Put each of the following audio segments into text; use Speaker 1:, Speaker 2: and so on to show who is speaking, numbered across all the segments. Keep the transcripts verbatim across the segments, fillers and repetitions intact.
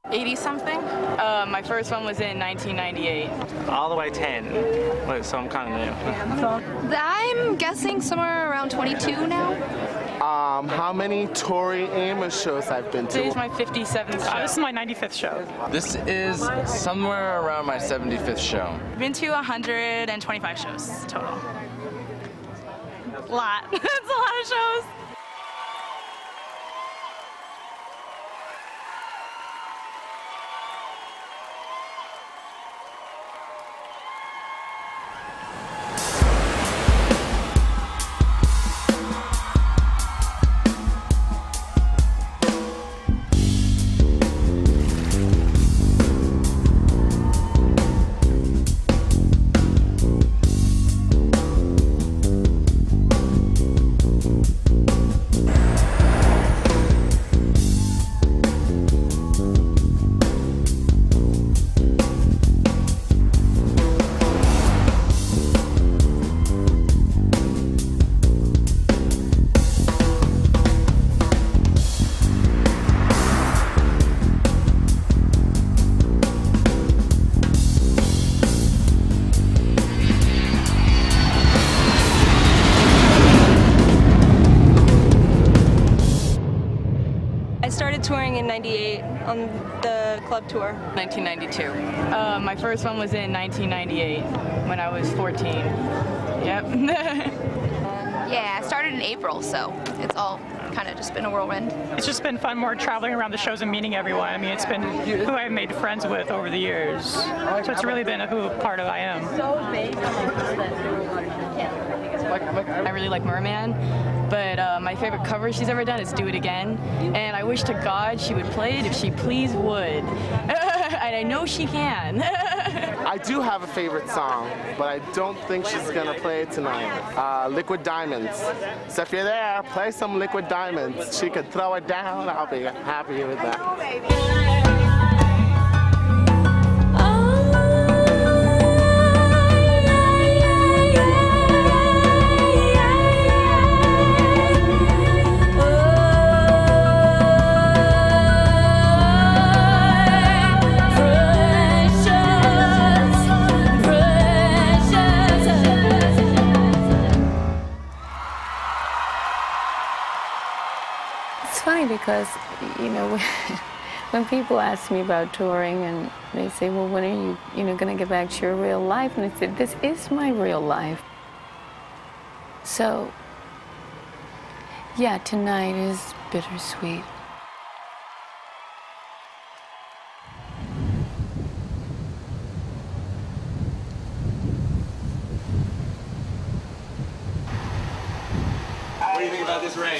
Speaker 1: eighty something. Uh, my first one was in nineteen ninety-eight.
Speaker 2: All the way ten, so I'm kind of new.
Speaker 3: I'm guessing somewhere around twenty-two now.
Speaker 4: Um, how many Tori Amos shows I've been to?
Speaker 1: This is my fifty-seventh show.
Speaker 5: Uh, this is my ninety-fifth show.
Speaker 6: This is somewhere around my seventy-fifth show.
Speaker 1: Been to one hundred twenty-five shows total. A lot. It's a lot of shows.
Speaker 3: Touring in ninety-eight on the club tour.
Speaker 1: nineteen ninety-two. Uh, my first one was in nineteen ninety-eight when I was fourteen. Yep.
Speaker 3: Yeah, I started in April, so it's all kind of just been a whirlwind.
Speaker 5: It's just been fun more traveling around the shows and meeting everyone. I mean, it's been who I've made friends with over the years. So it's really been a who part of I am.
Speaker 1: I really like Merman, but uh, my favorite cover she's ever done is Do It Again, and I wish to God she would play it if she please would. And I know she can.
Speaker 4: I do have a favorite song, but I don't think she's gonna play it tonight. Uh, Liquid Diamonds. So if you're there, play some Liquid Diamonds. She could throw it down. I'll be happy with that.
Speaker 7: It's funny because, you know, when people ask me about touring and they say, well, when are you, you know, going to get back to your real life? And I said, this is my real life. So, yeah, tonight is bittersweet.
Speaker 6: What do you think about this rain?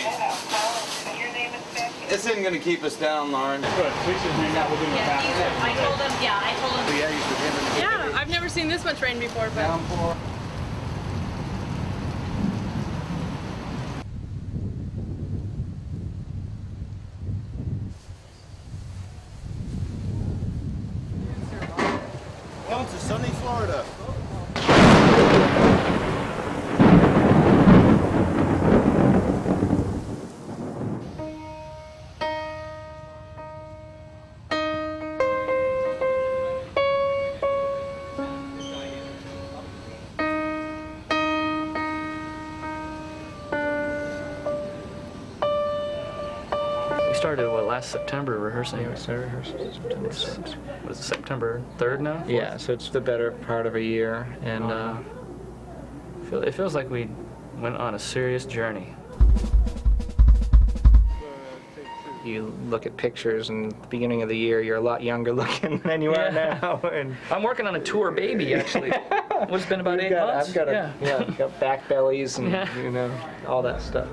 Speaker 6: This isn't going to keep us down, Loren.
Speaker 2: Good. We should hang out with him.
Speaker 1: Yeah, I told him, yeah, I told him.
Speaker 6: Yeah, you should hit him.
Speaker 1: Yeah, I've never seen this much rain before, but...
Speaker 6: Downpour.
Speaker 8: Going to sunny Florida.
Speaker 9: We started, what, last September rehearsing? Yeah, we started rehearsing September sixth. What is it, September third now? Fourth? Yeah, so it's the better part of a year, and uh, feel, it feels like we went on a serious journey. You look at pictures, and at the beginning of the year, you're a lot younger looking than you yeah. are now. And I'm working on a tour baby, actually. What's been about You've eight got, months? I've got, yeah. A, yeah, I've got back bellies and, yeah. you know, all that stuff.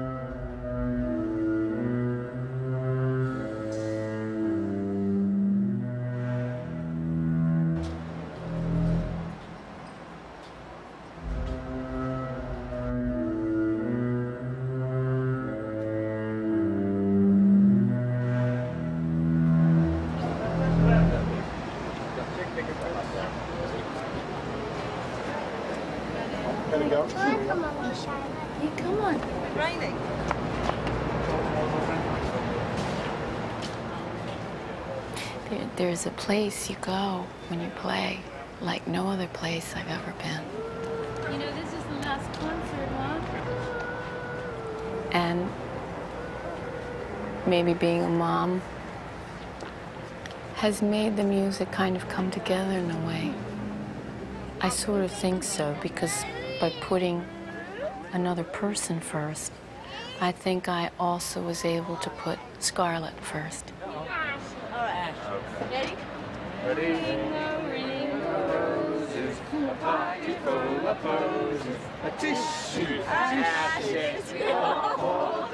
Speaker 4: Gonna go?
Speaker 7: Come on, Charlotte. You come on.
Speaker 1: It's raining.
Speaker 7: There, there's a place you go when you play like no other place I've ever been.
Speaker 10: You know, this is the last concert, huh?
Speaker 7: And maybe being a mom has made the music kind of come together in a way. I sort of think so, because by putting another person first, I think I also was able to put Scarlett first.
Speaker 10: Ready?
Speaker 4: Ready?
Speaker 10: Roses, a pocket full of posies, a tissue, ashes, we all hold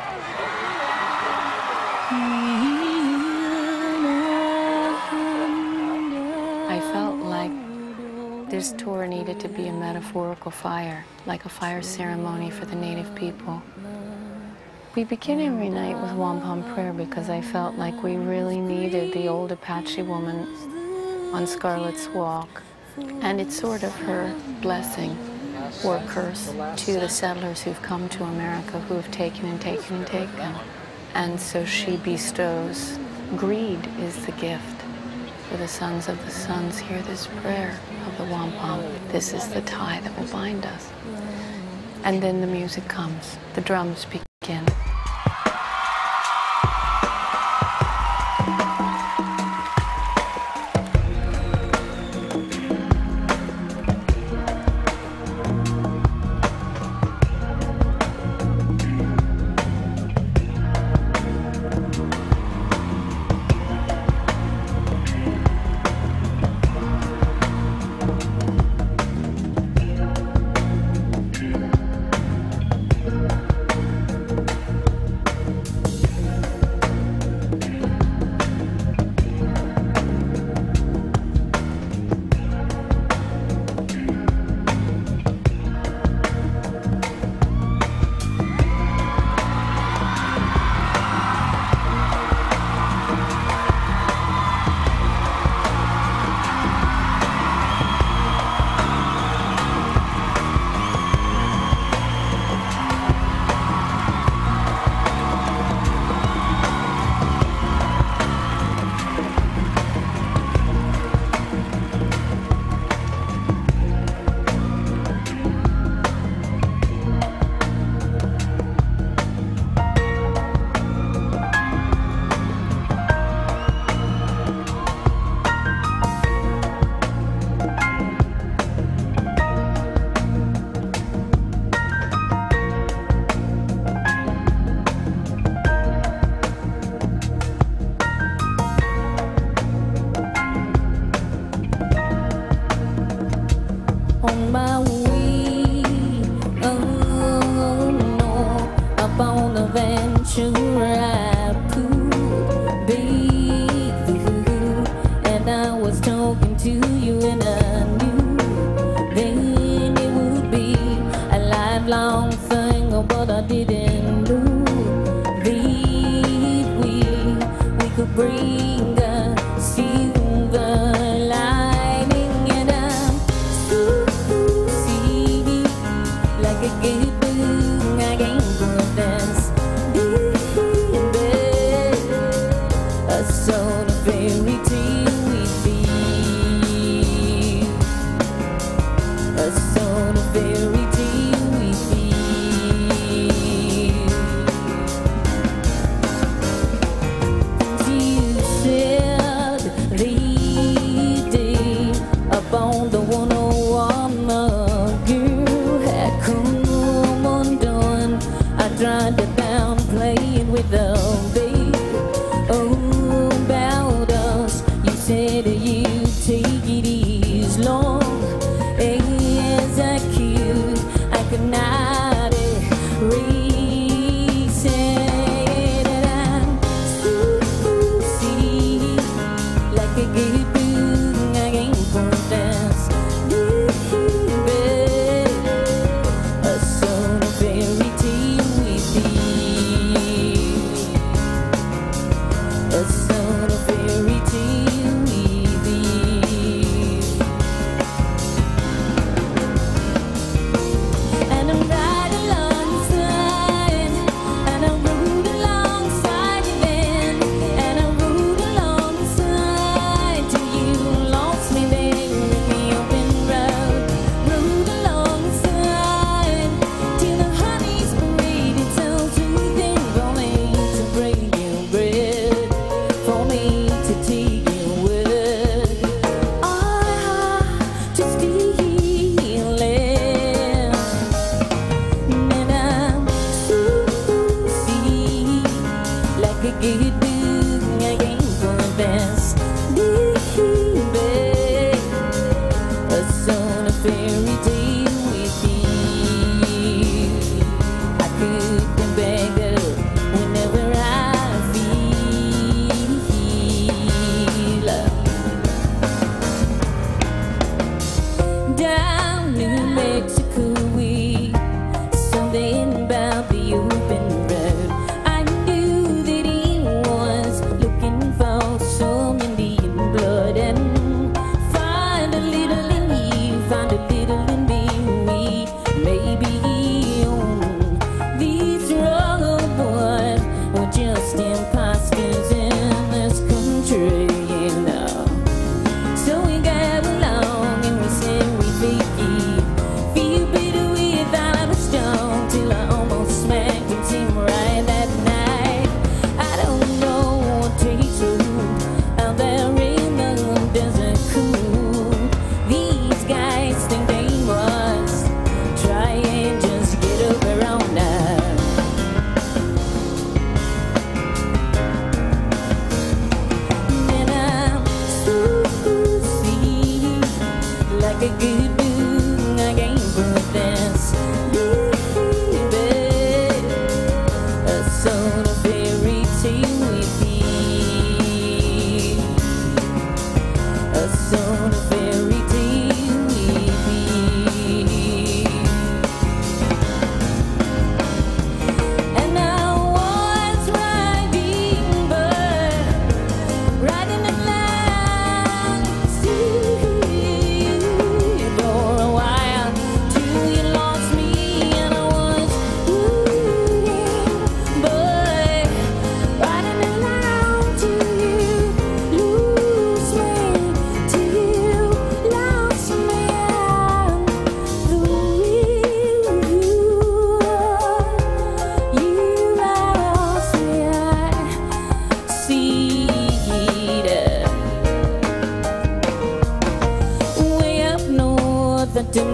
Speaker 7: I felt like this tour needed to be a metaphorical fire, like a fire ceremony for the native people. We begin every night with wampum prayer because I felt like we really needed the old Apache woman on Scarlett's walk. And it's sort of her blessing or curse to the settlers who've come to America, who have taken and taken and taken. And so she bestows. Greed is the gift. For the sons of the sons, hear this prayer of the wampum. This is the tie that will bind us. And then the music comes. The drums begin.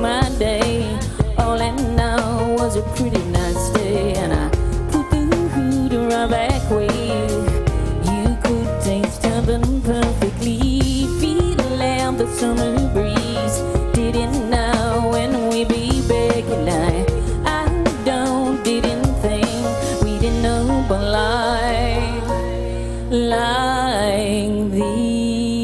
Speaker 11: my day. All I know was a pretty nice day, and I put the hood around back way. You could taste heaven perfectly, feel out the summer breeze. Didn't know when we'd be back alive. I don't, didn't think we didn't know but lie, like thee.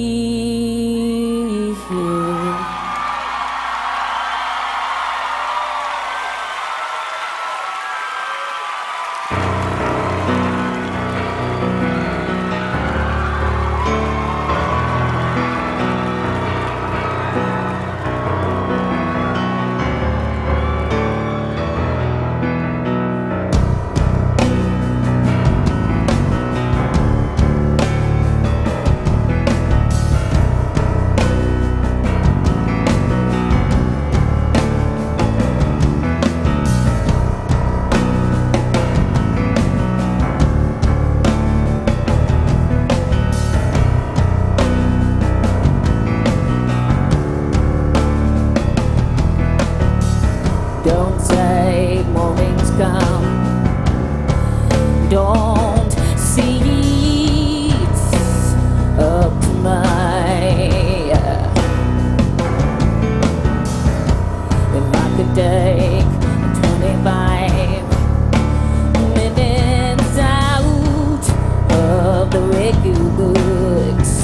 Speaker 11: Don't say mornings come, don't see it's up to my, if I could take twenty-five minutes out of the record books.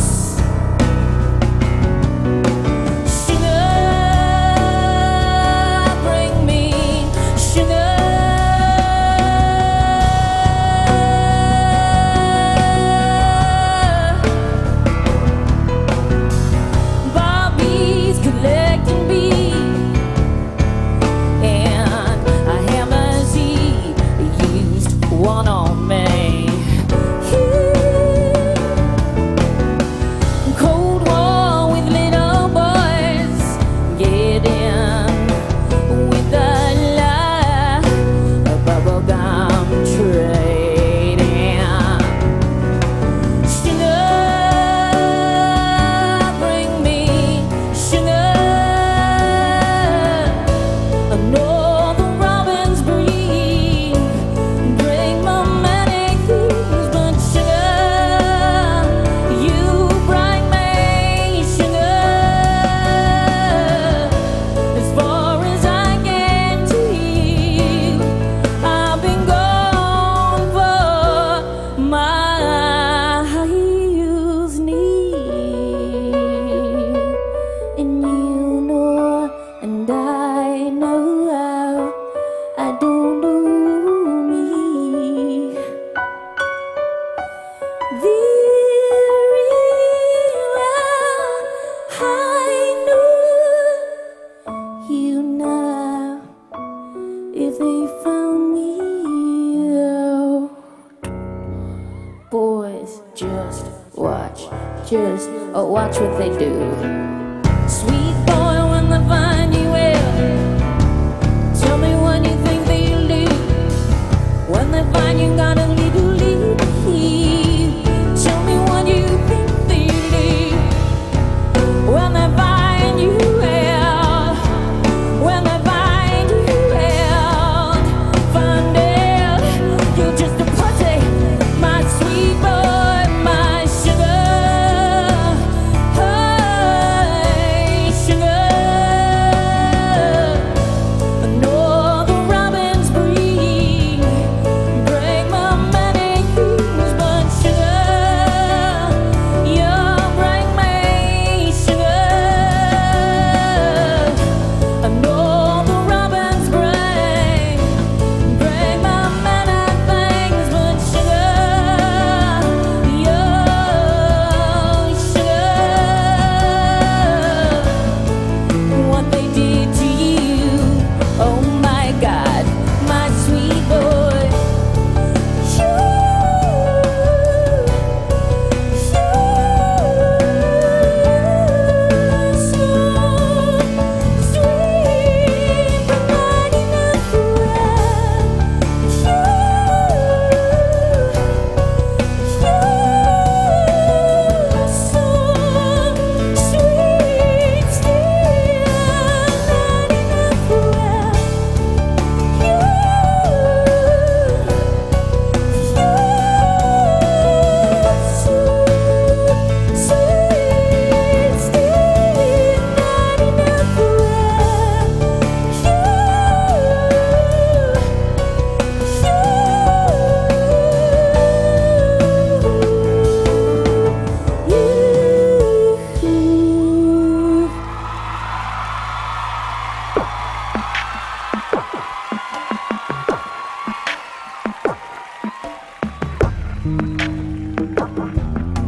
Speaker 11: Just oh, watch what they do. Sweet boy, when they find you ill, tell me when you think they'll do. When they find you got a little leave, tell me when you think they'll do. When they find you ill, when they find you ill, find out you're just a pussy, my sweet boy, my sugar. Many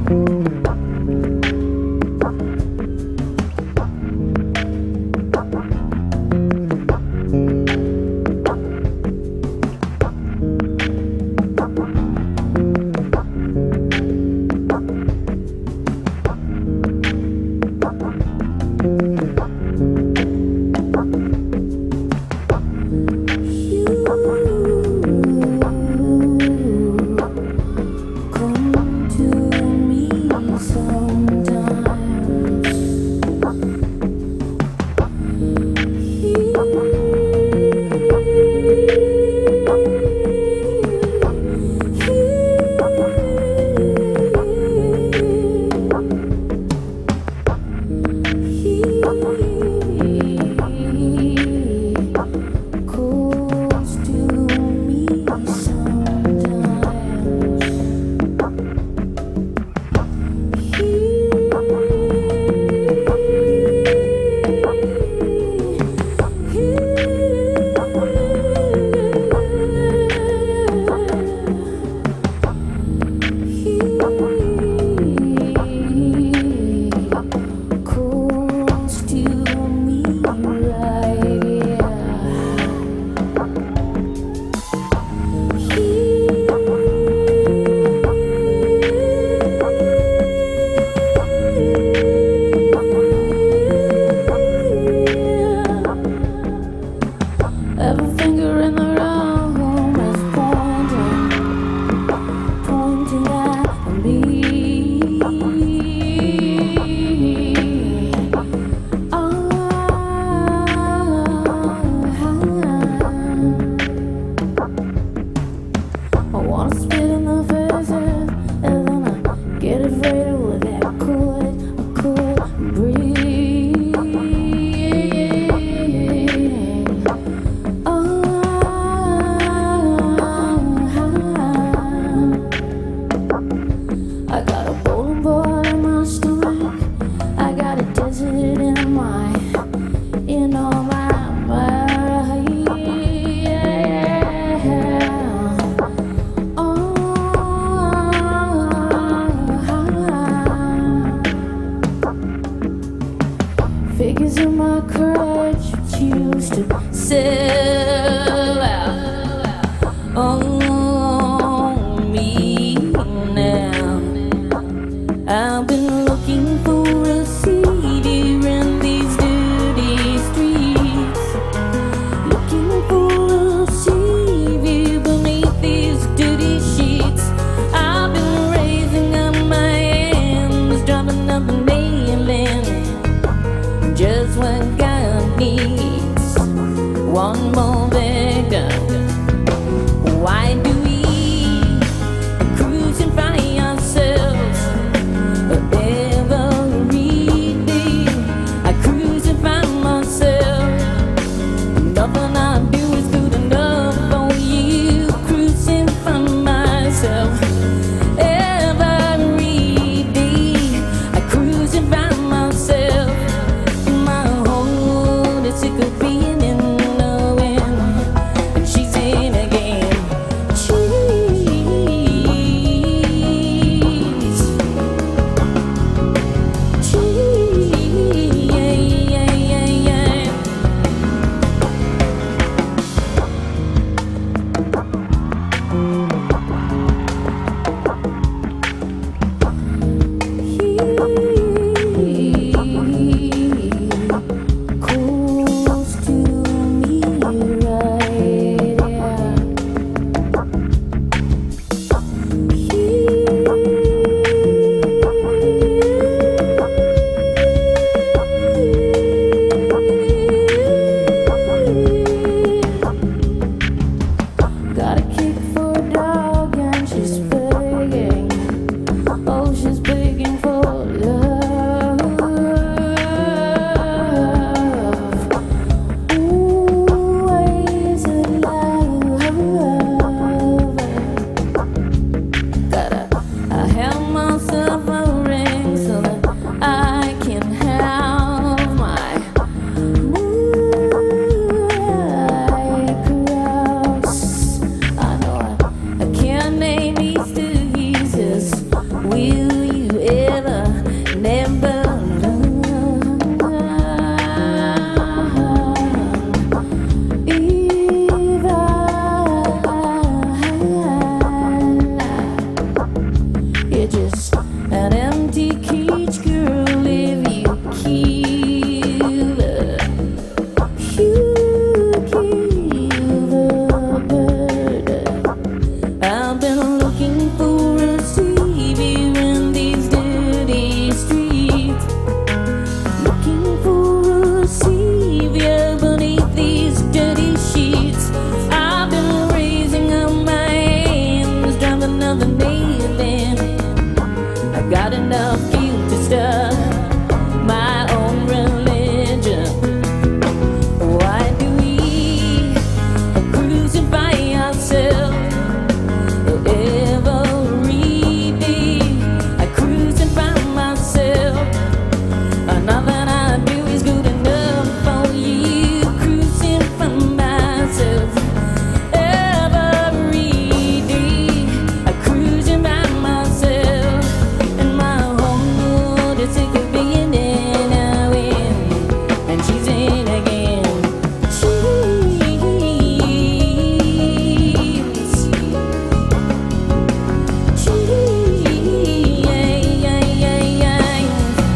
Speaker 11: She's begging for love. take each girl if you kill her. You kill the bird. I've been looking for a savior in these dirty streets. Looking for a savior beneath these dirty sheets. I've been raising up my hands, driving another nail in. I got enough guilt to start my own religion. Why do we crucify ourselves every day? I crucify myself. Nothing I do is good enough for you. Crucify myself every day. I crucify myself, and my whole world is sick of being in a wind, and she's in again. Cheese, cheese, yeah, yeah, yeah, yeah.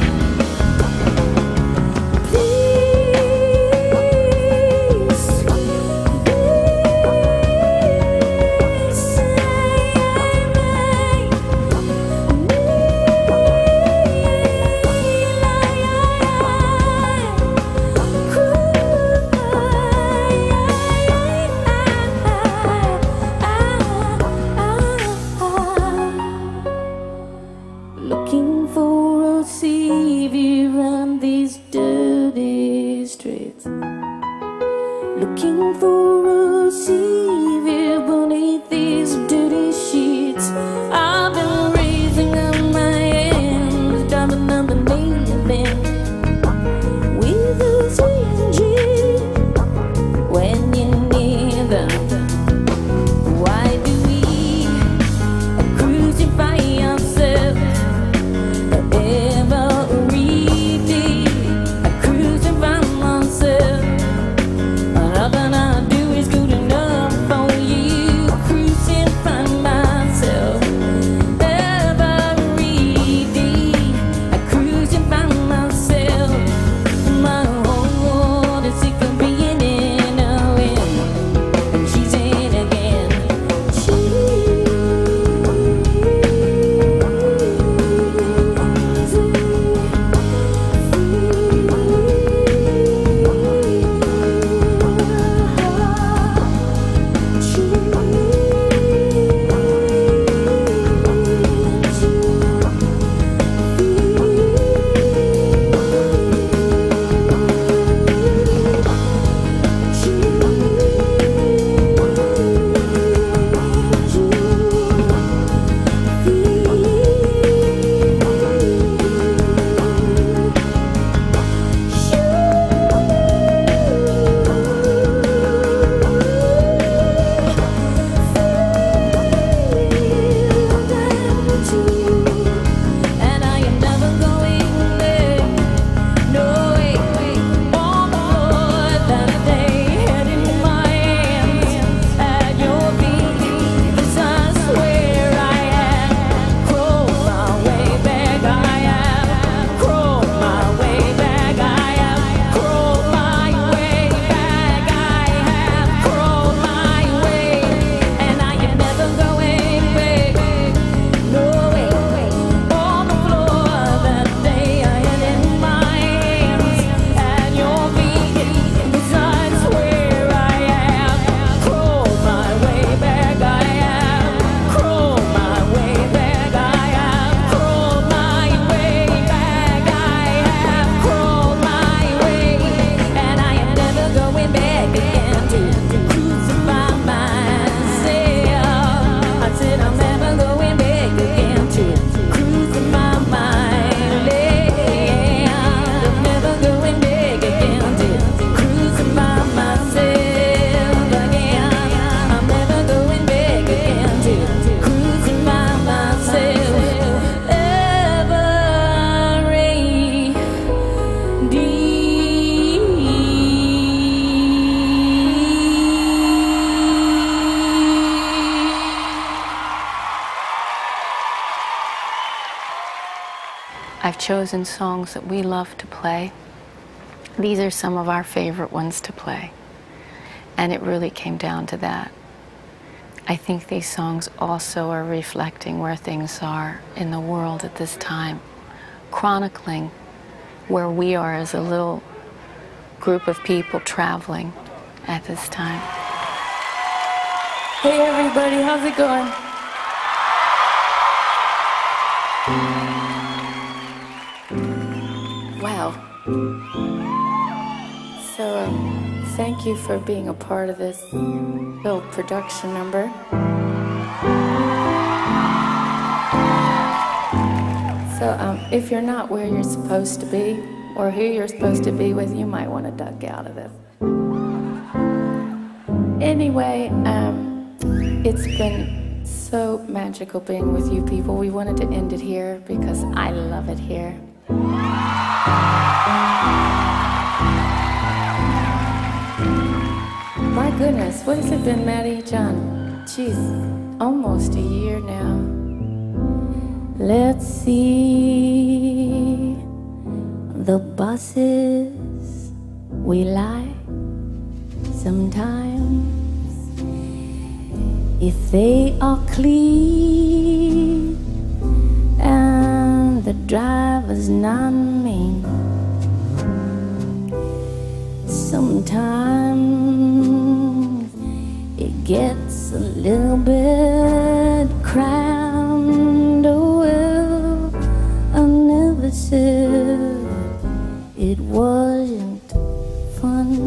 Speaker 11: Looking for a savior on these dirty streets. Looking for a savior beneath these dirty sheets. I've been raising up my hands, driving up the nail in with a stranger when you need them. Why do we crucify ourselves every day? I crucify myself. Nothing I do is
Speaker 7: I've chosen songs that we love to play. These are some of our favorite ones to play. And it really came down to that. I think these songs also are reflecting where things are in the world at this time, chronicling where we are as a little group of people traveling at this time.
Speaker 11: Hey everybody, how's it going? Wow. So, um, thank you for being a part of this little production number. So, um, if you're not where you're supposed to be, or who you're supposed to be with, you might want to duck out of this. Anyway, um, it's been so magical being with you people. We wanted to end it here because I love it here. My goodness, what has it been, Maddie, John? Jeez, almost a year now. Let's see the buses we like sometimes. If they are clean and the driver's not mean, sometimes it gets a little bit crammed. Oh well, I never said it wasn't fun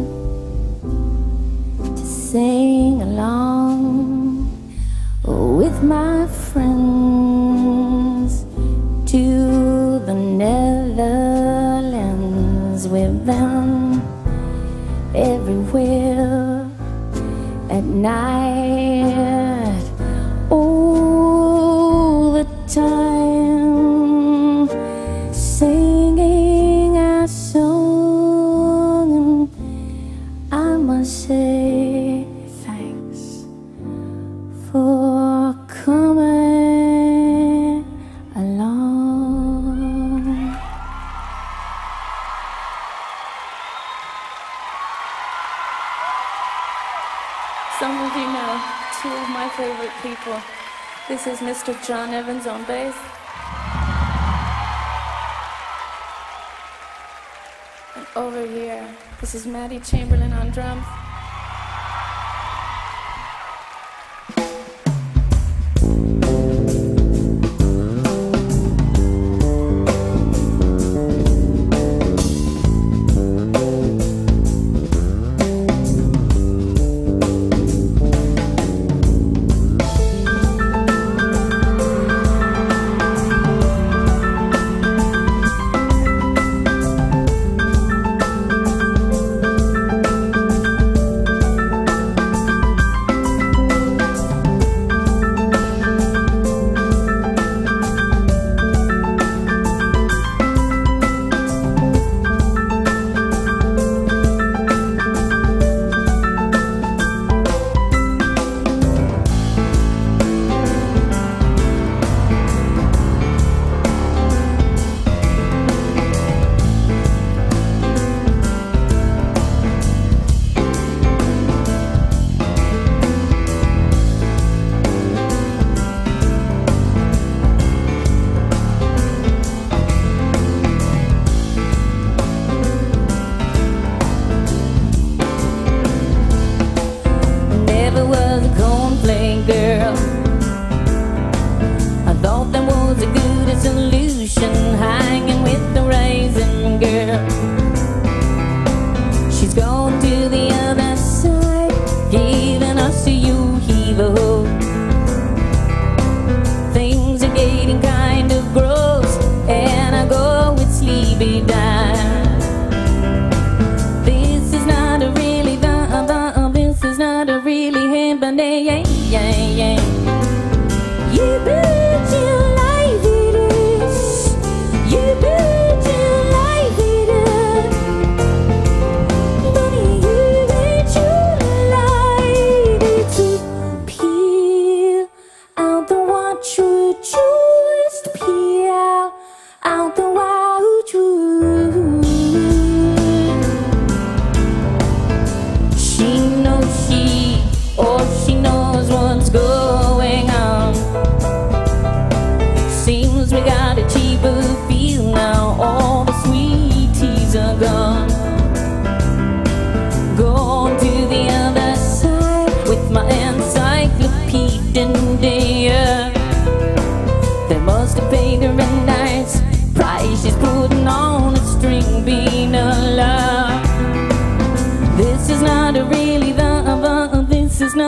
Speaker 11: to sing along with my friends to the Netherlands. We've been everywhere at night, all the time, singing our song. And I must say thanks for coming along. Some of you know two of my favorite people. This is Mister Jon Evans on bass. And over here, this is Matt Chamberlain on drums.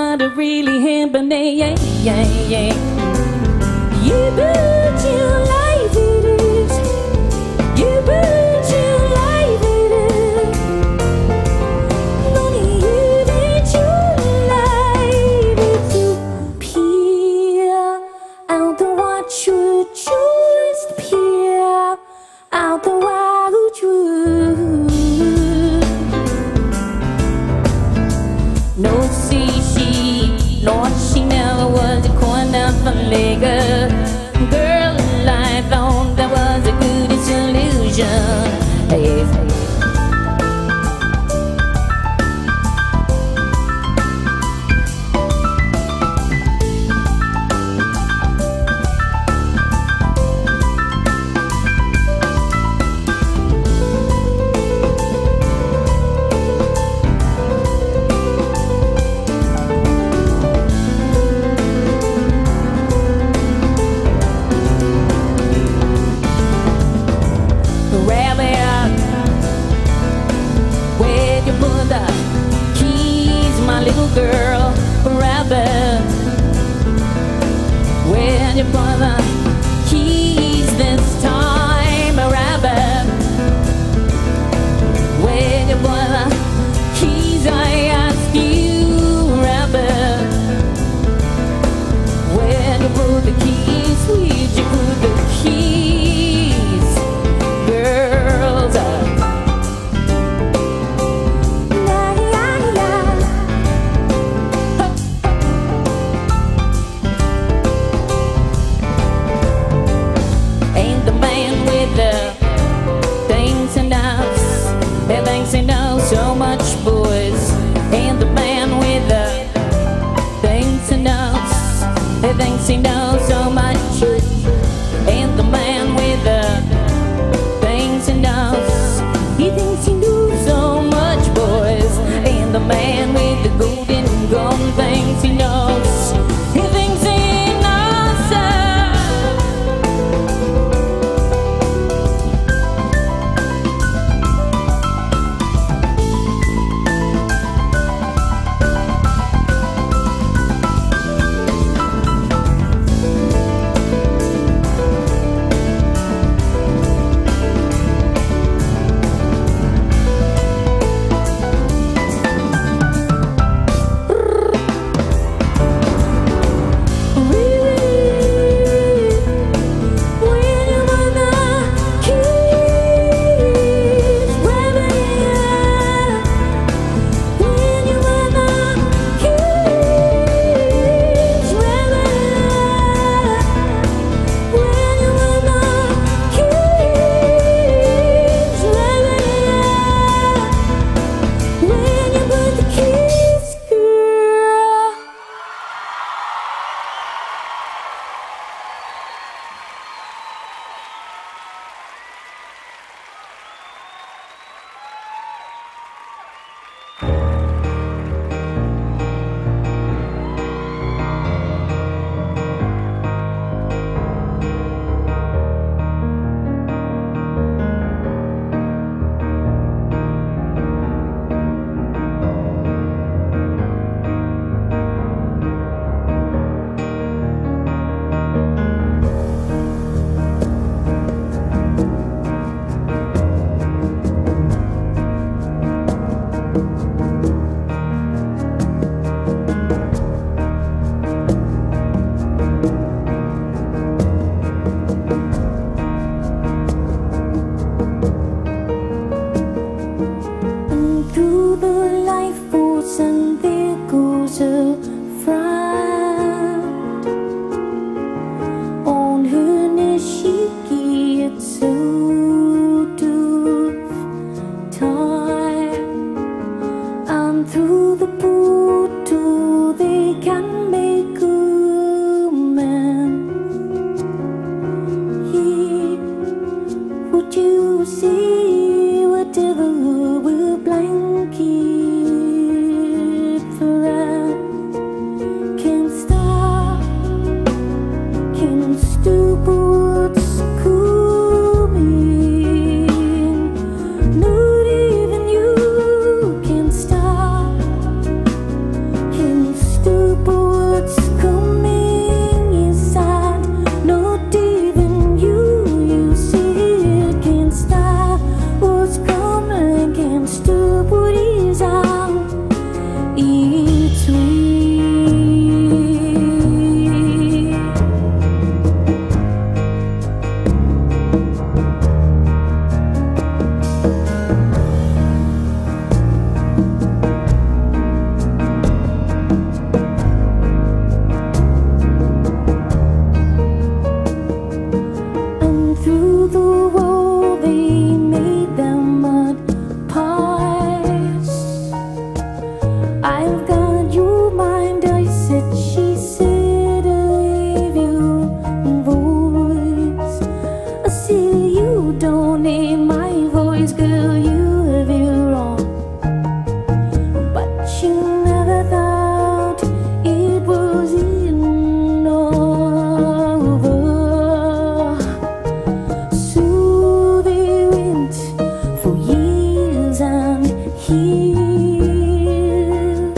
Speaker 11: what really happened, yeah, yeah, yeah. You put your life in it. You put your life in it. Only you did your life to peer out the watch would just peer out the wild truth. No, see, she, Lord, she never was a corner for liquor. Girl, I thought that was a good solution. Hey, girl, rabbit, where you put the keys this time, rabbit, where you put the keys, I ask you, rabbit, where you put the keys, where'd you put the keys, girls, thinks he knows so much, boys. And the man with the thinks he knows, he thinks he knows so much. And the man with the things he knows, he thinks he knows so much, boys. And the man with the golden gun thinks he knows, he thinks he knows so. Still you don't need my voice, girl, you have it wrong. But you never thought it was in over. So they went for years and years,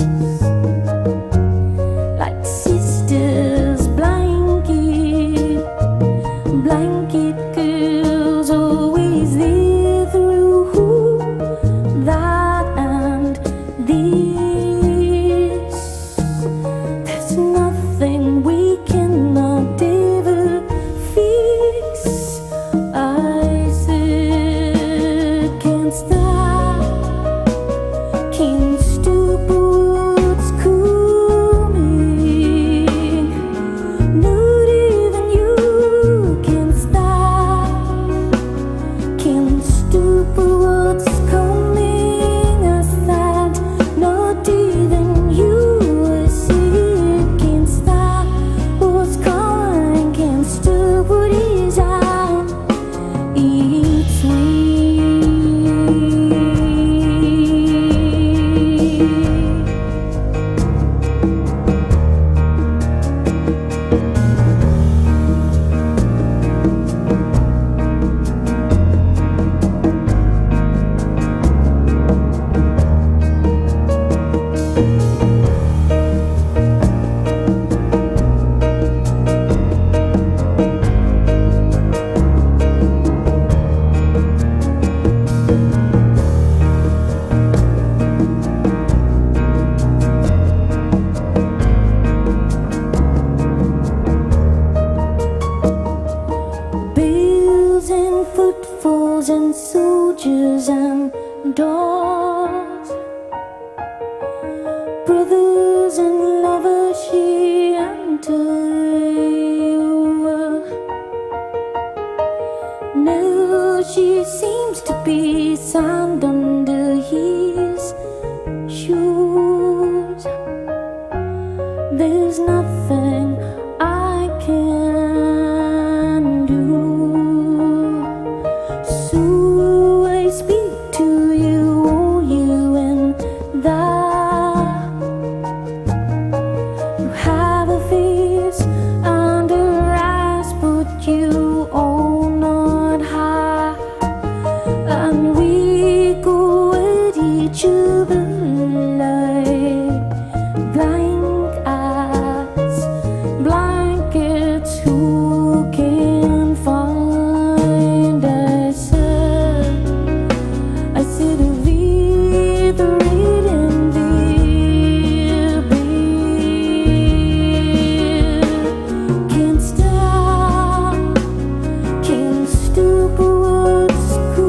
Speaker 11: like sisters, blanket, blanket girls, always there through that and this. There's nothing we cannot ever fix. I said, can't stop, can't stop what's coming. Not even you can stop, can't stop what's coming. I said, not even you. I said, can't stop what's coming, can't stop what is on its way. Bells and footfalls and soldiers and dogs, brothers and lovers, she and you. Now she seems to be sand under his shoes. There's nothing I can do. So I speak to you, oh you and that. You have a face and a eyes, but you all not have. And we go at each other like blank eyes, blankets. Who can find us? I said, read the reading there, babe. Can't stop, can't stop what's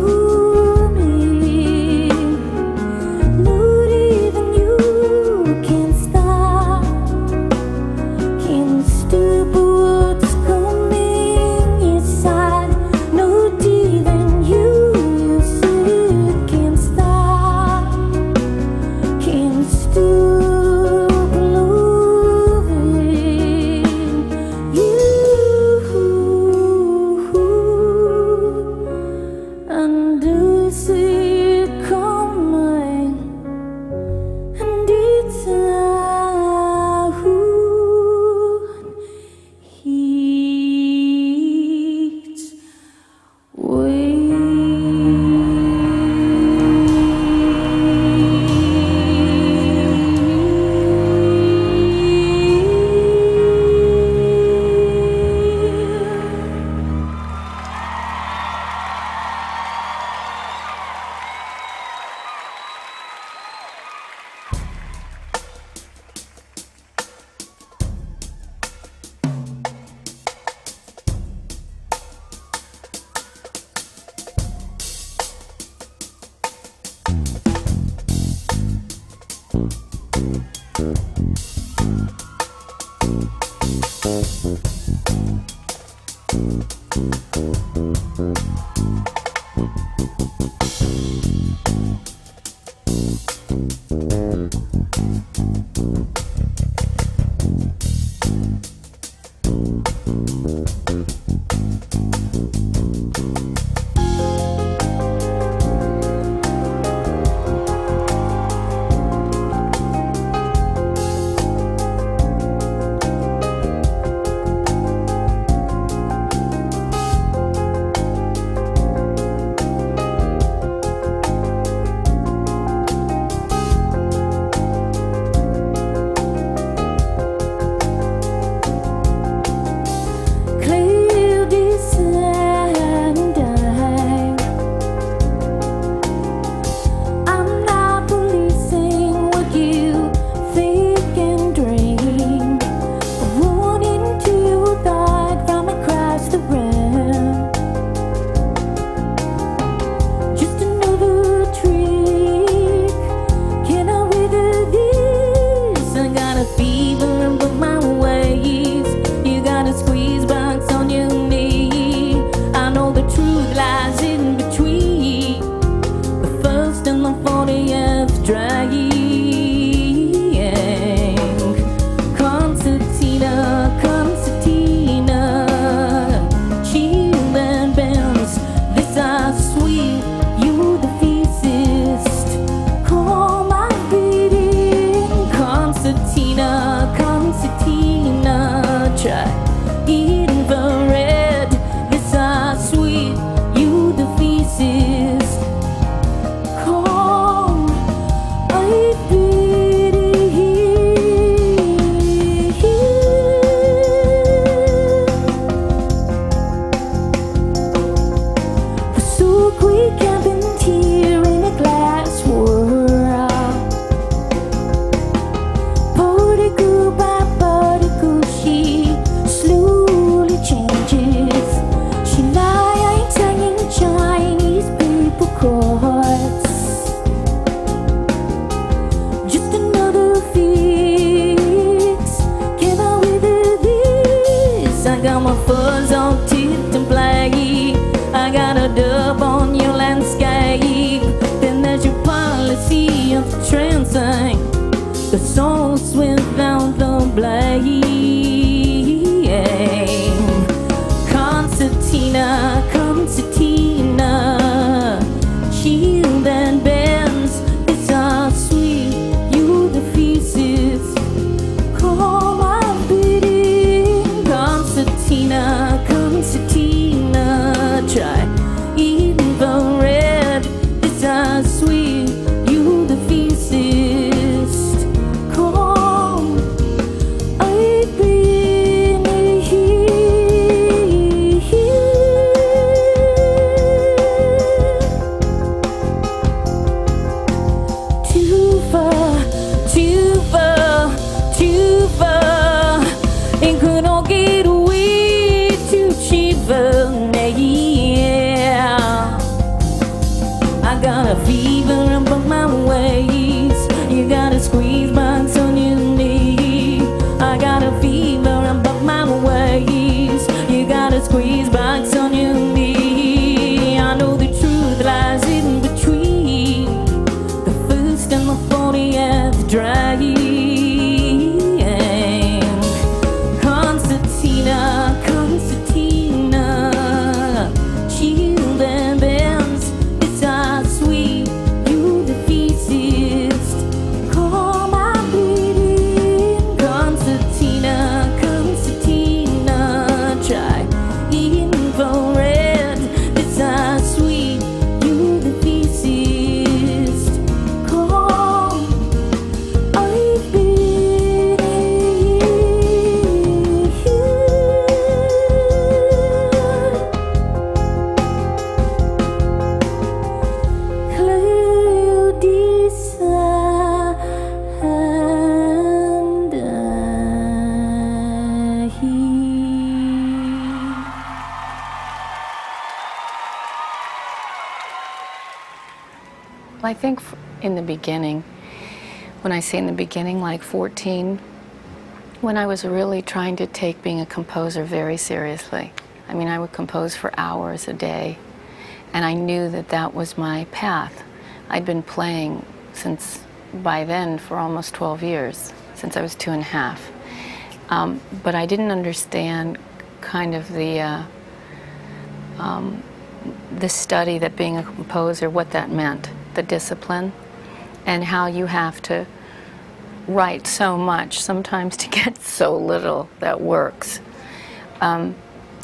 Speaker 11: coming. Not even you can stop, can't stop what's coming inside. Not even you said, can't stop, can't stop loving you. And I see it coming, and it's out its way. are sweet, you the physicist. Oh, my beating concertina, concertina, try eating the red. This are sweet, you the physicist. Come, I the souls without the blame. Concertina, concertina, shield and bends. It's our sweet, you the physicist. Call my beating concertina, concertina, try eating the red. It's our sweet, you the physicist. Squeeze bugs on your knee. I got a fever above my waist. You gotta squeeze bugs on your knee. I know the truth lies in between the first and the fortieth drive. Concertina, concertina, shield and bends. It's our sweet, you the physicist.
Speaker 7: I think in the beginning, when I say in the beginning, like fourteen, when I was really trying to take being a composer very seriously. I mean, I would compose for hours a day, and I knew that that was my path. I'd been playing since, by then, for almost twelve years, since I was two and a half. Um, but I didn't understand kind of the, uh, um, the study that being a composer, what that meant. The discipline, and how you have to write so much sometimes to get so little that works. Um,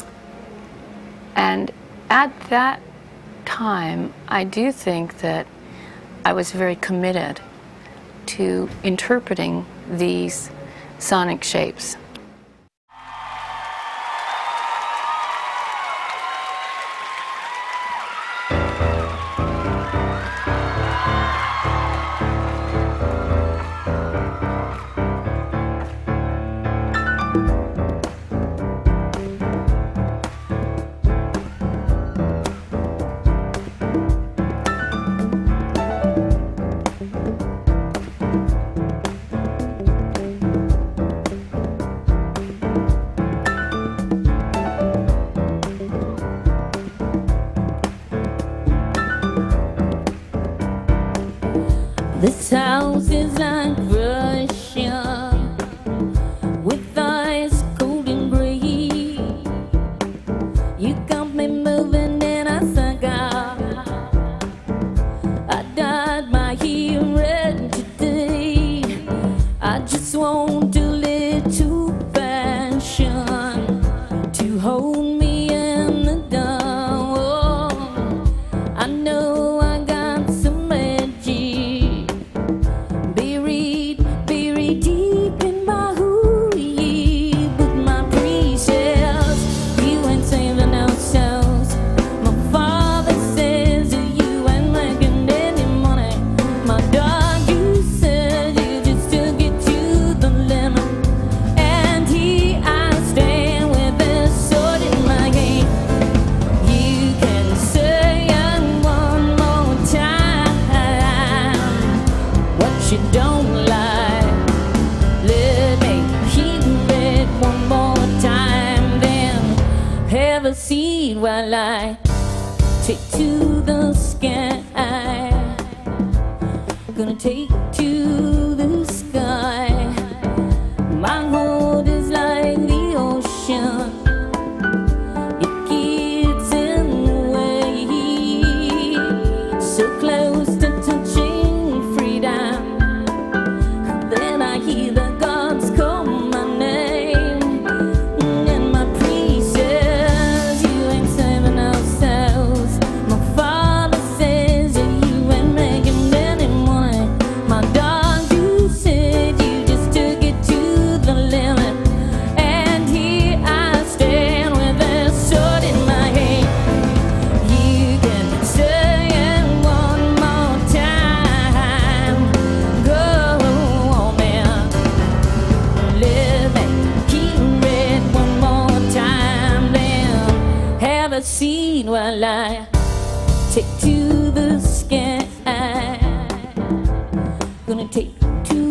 Speaker 7: and at that time, I do think that I was very committed to interpreting these sonic shapes.
Speaker 11: while I take to the sky. Gonna take to the sky. My heart is like the ocean. It gets in the way. So close to touching freedom. Then I hear the gods call my name. And my priest says, you ain't saving ourselves. My father says that you ain't making any money. My dog, you said you just took it to the limit. And here I stand with a sword in my hand. You can say it one more time. Go on, man. Let me hear it one more time. Then have a seat while I take to the sky. Gonna take to.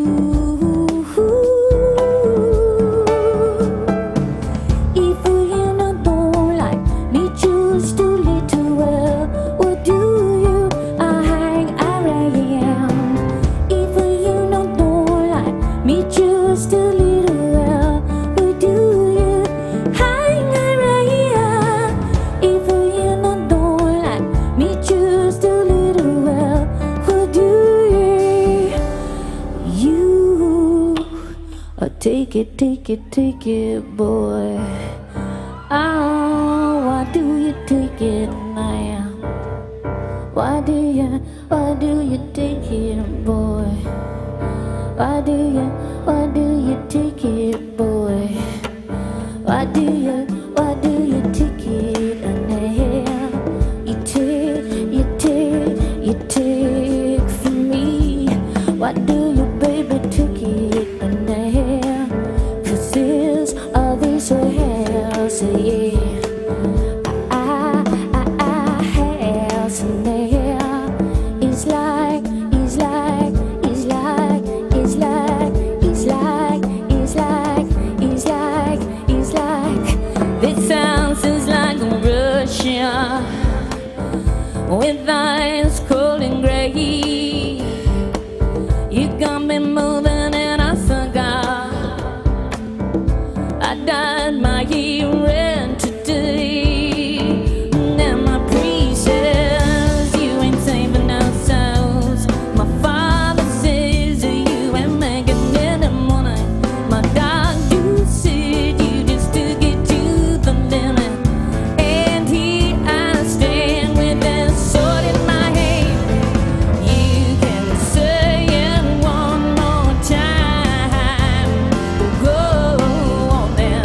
Speaker 11: If you not don't like me just a little well, what do you? I hang around. If you not don't like me just a little well, what do you? Hang around. If you not don't like me just a little well, what do you? You uh, take it, take it, take it, boy. Oh, why do you take it now? Why do you, why do you take it, boy? Why do you, why do you take it, boy? Why do you, why do you take it now? You take, you take, you take from me. Why do you, baby, take it now? Cause this, oh, this house, yeah. I, I, I, house now. It's like, it's like, it's like, it's like, it's like, it's like, it's like, it's like. This sounds is like Russia with eyes cold and gray. You got me moving in a cigar. I dyed my hair red today. Now my priest says you ain't saving ourselves. My father says that you ain't making any money. My doctor said you just took it to the limit. And here I stand with a sword in my hand. You can say it one more time. Go on then.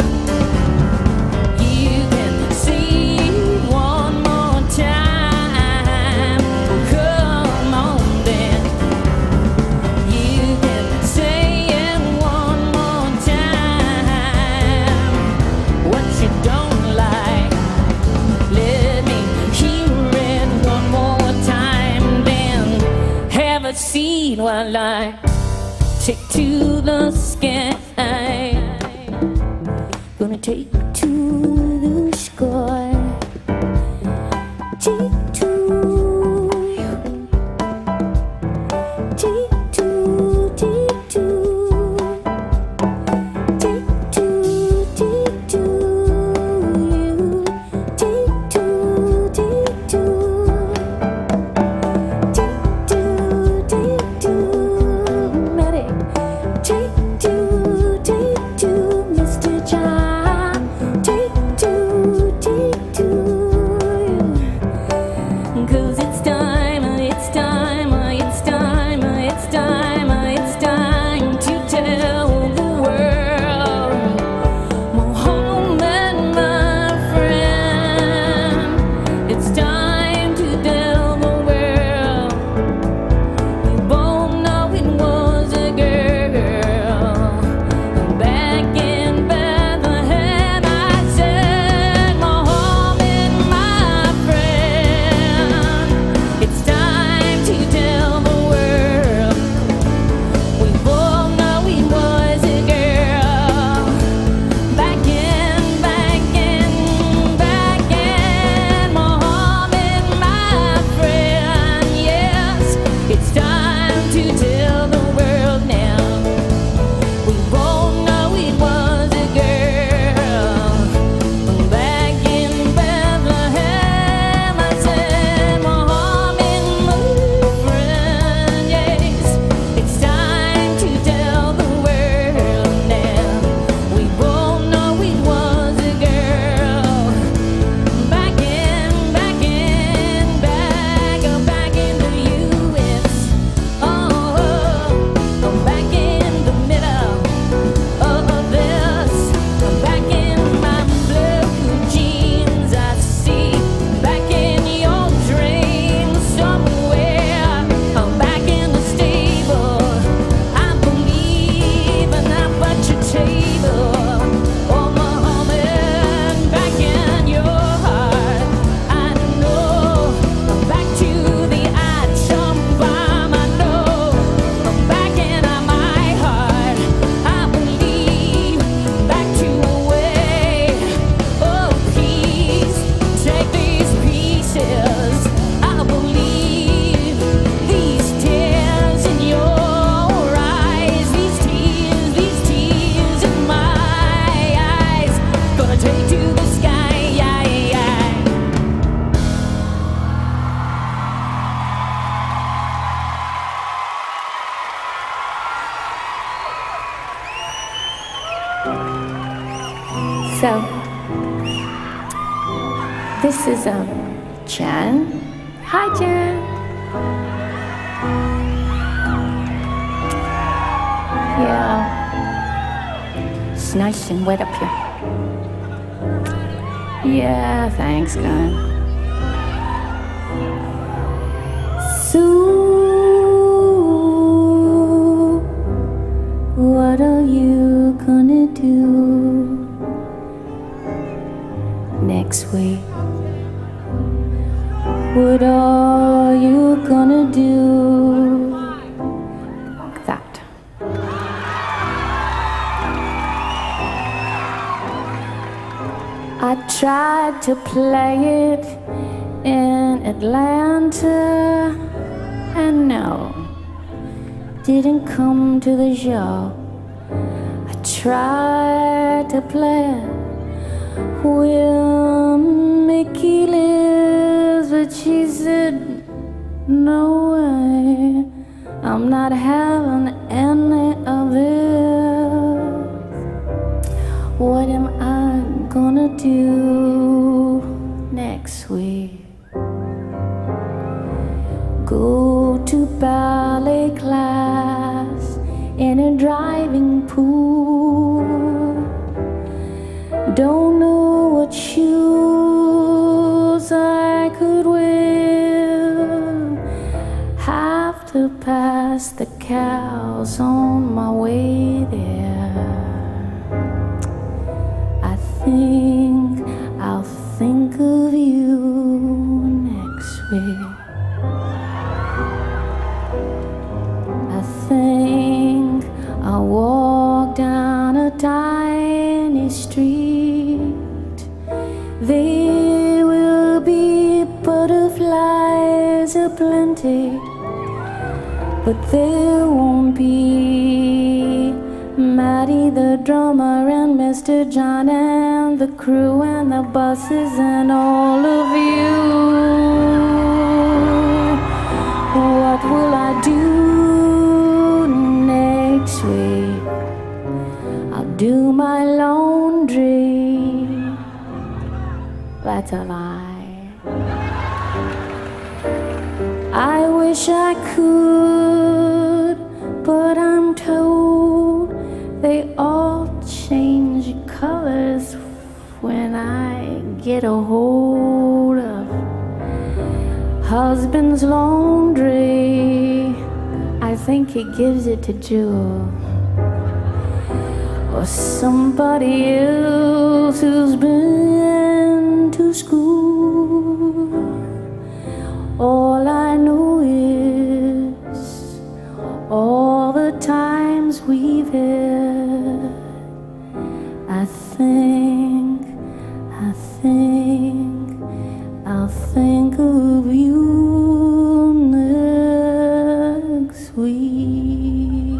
Speaker 11: You can see it one more time. Come on then. You can say it one more time. What you don't like, let me hear it one more time. Then have a seat while I take to the sky. Gonna take to the sky. Take to, take to, take to, take to, take to you. Take to, take to, take to, take to, Mary. Take to, take to, Mister John. Take to, take to. Cause it's time, it's time, it's time, it's time, it's time to tell the world. Mohammed, my friend, it's time to tell the world. We both know it was a girl back in Bethlehem. I said, Mohammed, my friend, it's
Speaker 7: So, this is um, Jen. Hi, Jen. Yeah. It's nice and wet up here. Yeah, thanks, God. Sue, what are you gonna do next week? What are you gonna do? That. I tried to play it in Atlanta, and no, didn't come to the show. I tried to play it where Mickey lives, but she said, no way, I'm not having any of this. What am I gonna do next week? Go to ballet class in a driving pool. Don't know what shoes I could wear. Have to pass the cows on my way there. I think I'll think of you next week. I think I'll walk down a tiny street. There will be butterflies aplenty, but there won't be Matty the drummer and Mister John and the crew and the buses and all of you. What will I do next week? I'll do my laundry. That's a lie. I wish I could, but I'm told they all change colors when I get a hold of husband's laundry. I think he gives it to Jewel or somebody else who's been to school. All I know is all the times we've had. I think, I think, I'll think of you next week.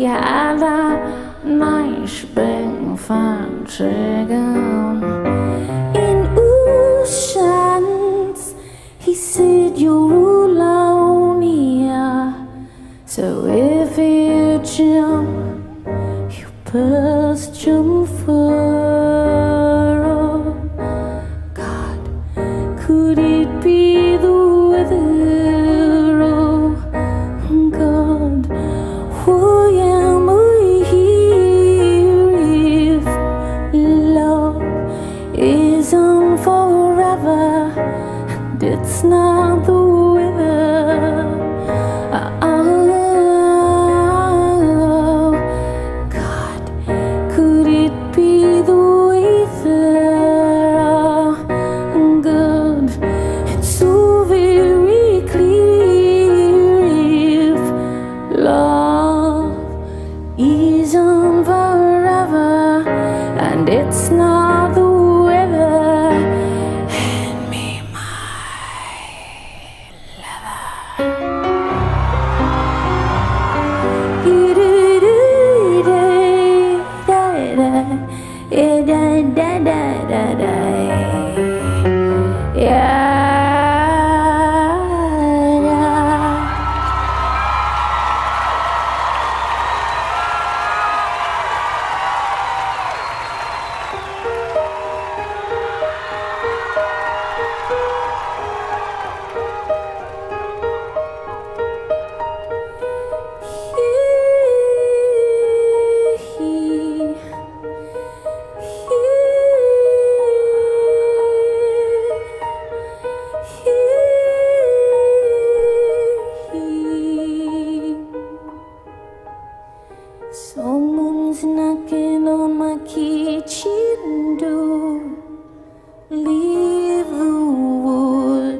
Speaker 11: had a nice big fancy gown. In oceans, he said you're alone here. So if you jump, you must jump further. God, could it be the weather? Oh God, why am I here if love isn't forever and it's not the weather? Oh God, could it be the weather? God, it's so very clear if love isn't forever and it's not the weather. Hand me my lover. Someone's knocking on my kitchen door. Leave the wood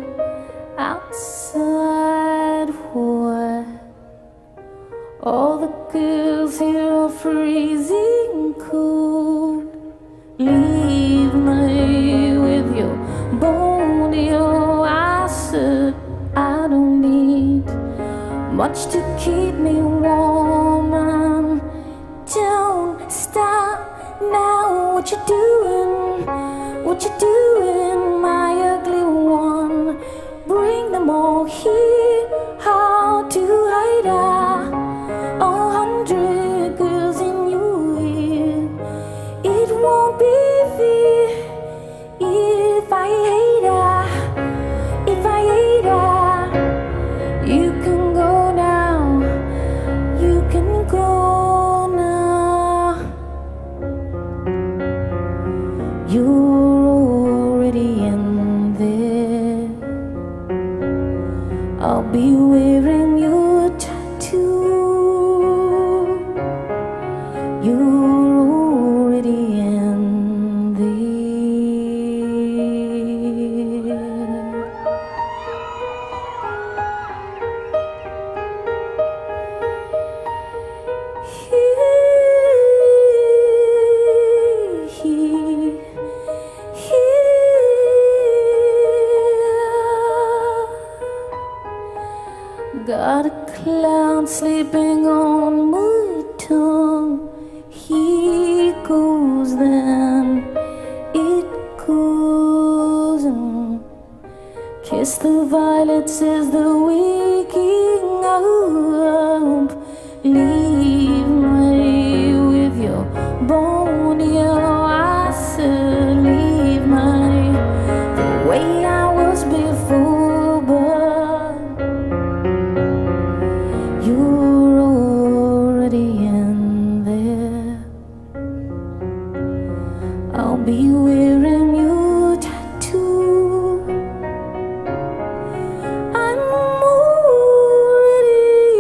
Speaker 11: outside for all the girls here are freezing cold. Leave me with your bony. Oh, I said I don't need much to keep me warm. And don't stop now. What you doing? What you doing, my ugly one? Bring them all here. How to hide a hundred girls in your ear. It won't be fair if I hate her. If I hate her, you can go now. You can go now. You're already in there. I'll be wearing your tattoo. You're already in there. Here, got a clown sleeping on my tongue. He goes, then it goes. And kiss the violets as they're waking up. Leave me with your bony. Oh, I said leave me the way I was before, but you're already in there. I'll be wearing your tattoo. I'm already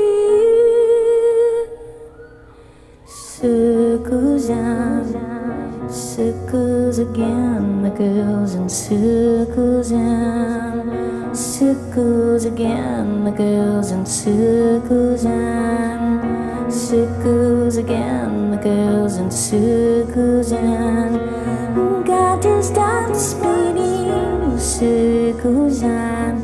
Speaker 11: circles and circles again. The girls in circles and circles again. The girls in circles and circles again. The girls in circles and got to start spinning. Circles and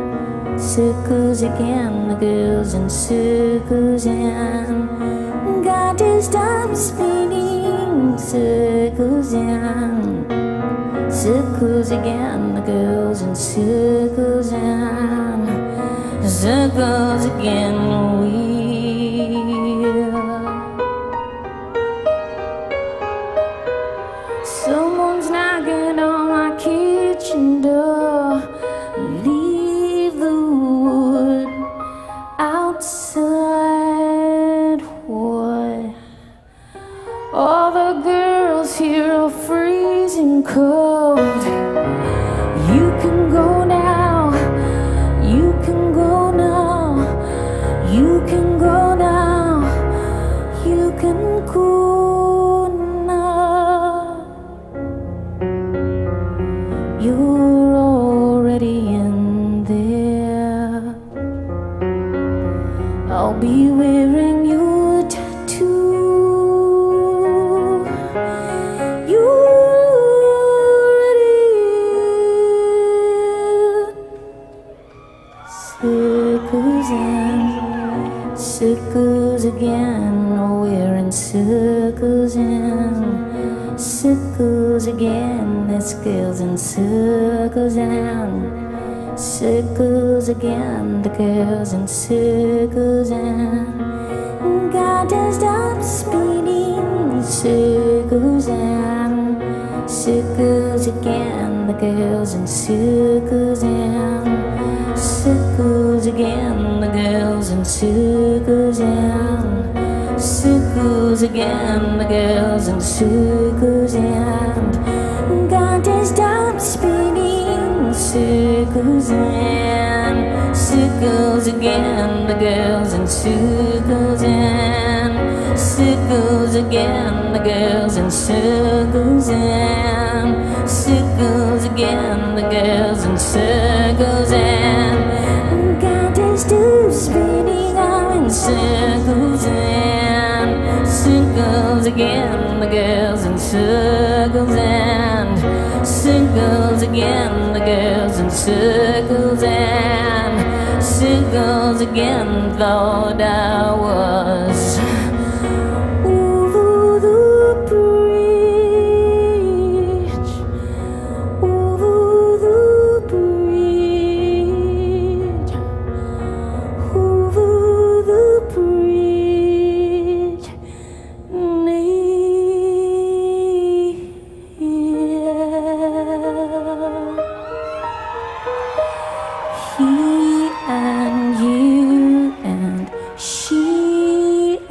Speaker 11: circles again. The girls in circles and got to stop spinning circles and circles again, the girls in circles and circles again. We someone's knocking on my kitchen door. Leave the wood outside. What? All the girls here are freezing cold. You can go now. You can go now. You can go now. You can go now. You're already in there. I'll be wearing your tattoo. Circles and circles again, we're in circles and circles again. There's girls in circles and circles again. The girls in circles and got to stop spinning circles and circles again. The girls in circles and circles again, the girls in circles and circles again, the girls in circles and got to stop spinning circles and circles again, the girls in circles and circles again, the girls in circles and circles again, the girls in circles and got to stop spinning on in circles and circles again, the girls in circles and circles again, the girls in circles and circles again. Thought I was over the bridge, over the bridge, over the bridge. He and you and she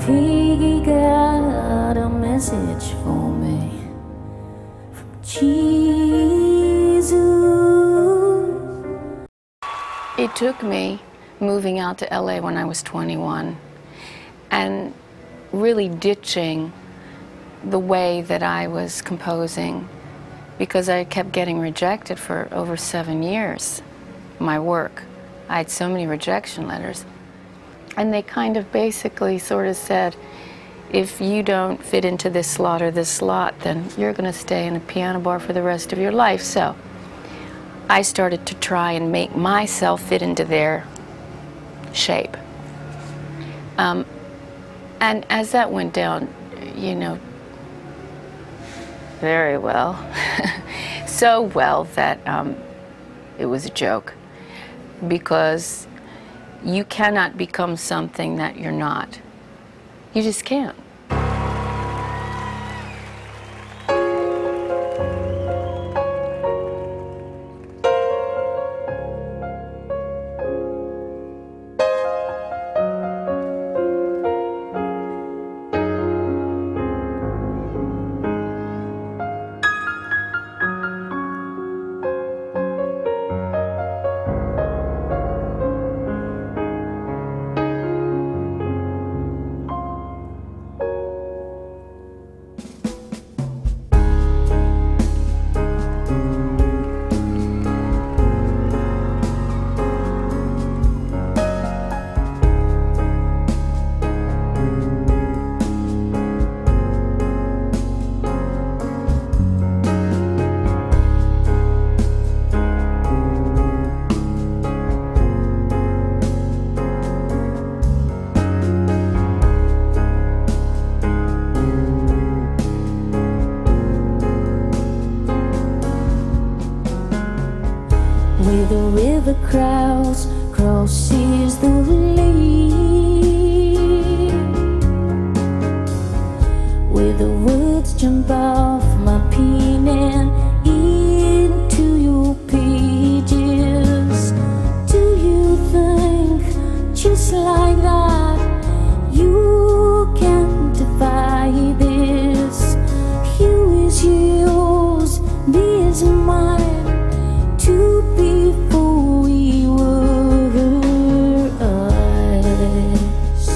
Speaker 11: he got a message for me from Jesus.
Speaker 7: It took me moving out to L A when I was twenty-one and really ditching the way that I was composing, because I kept getting rejected for over seven years, my work. I had so many rejection letters. And they kind of basically sort of said, if you don't fit into this slot or this slot, then you're going to stay in a piano bar for the rest of your life. So I started to try and make myself fit into their shape. Um, and as that went down, you know, very well, so well that um, it was a joke, because you cannot become something that you're not. You just can't.
Speaker 11: Where the river crowds crosses the lake, where the words jump off my pen and into your pages. Do you think just like that you can defy this? You is yours, me is mine. To before we were us.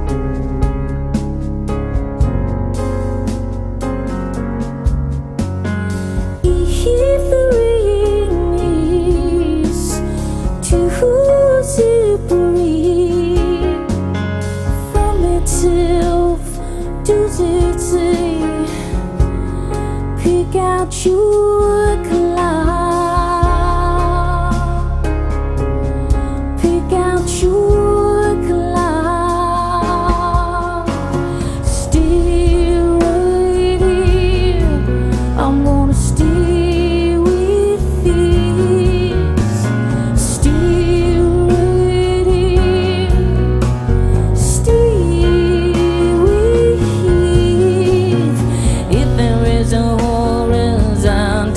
Speaker 11: If the ring is too separate from itself, does it say, pick out your cloud? Horizon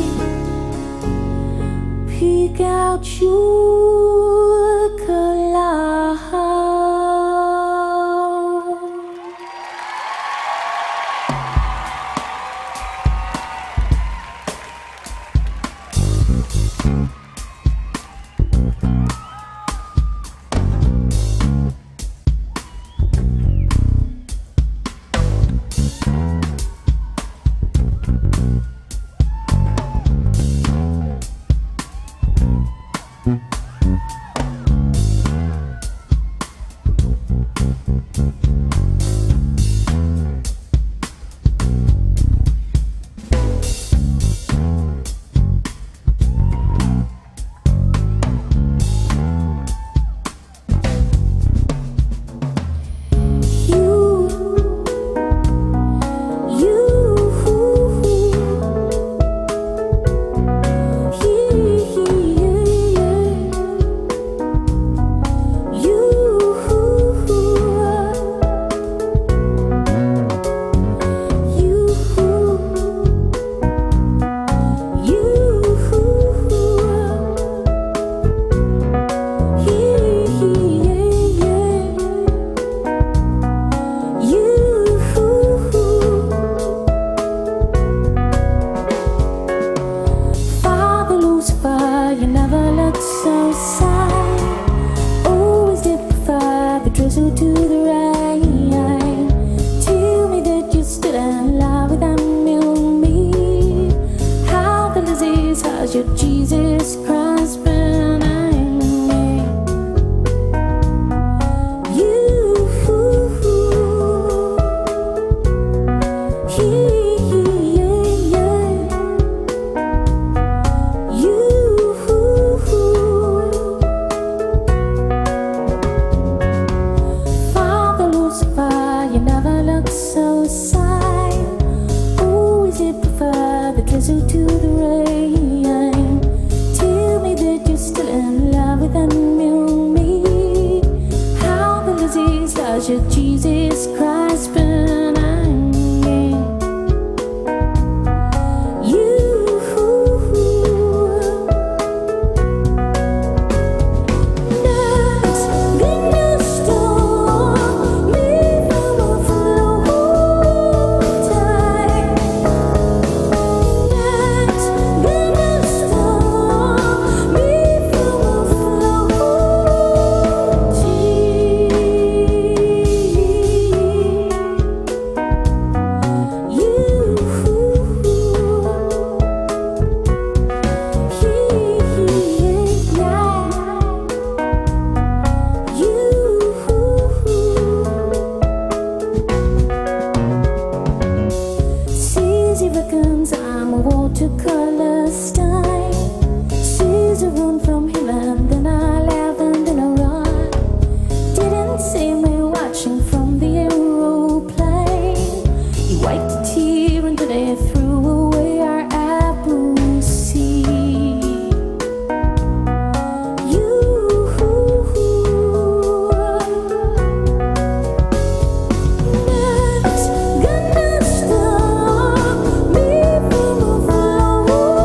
Speaker 11: Pick out your color. Ooh.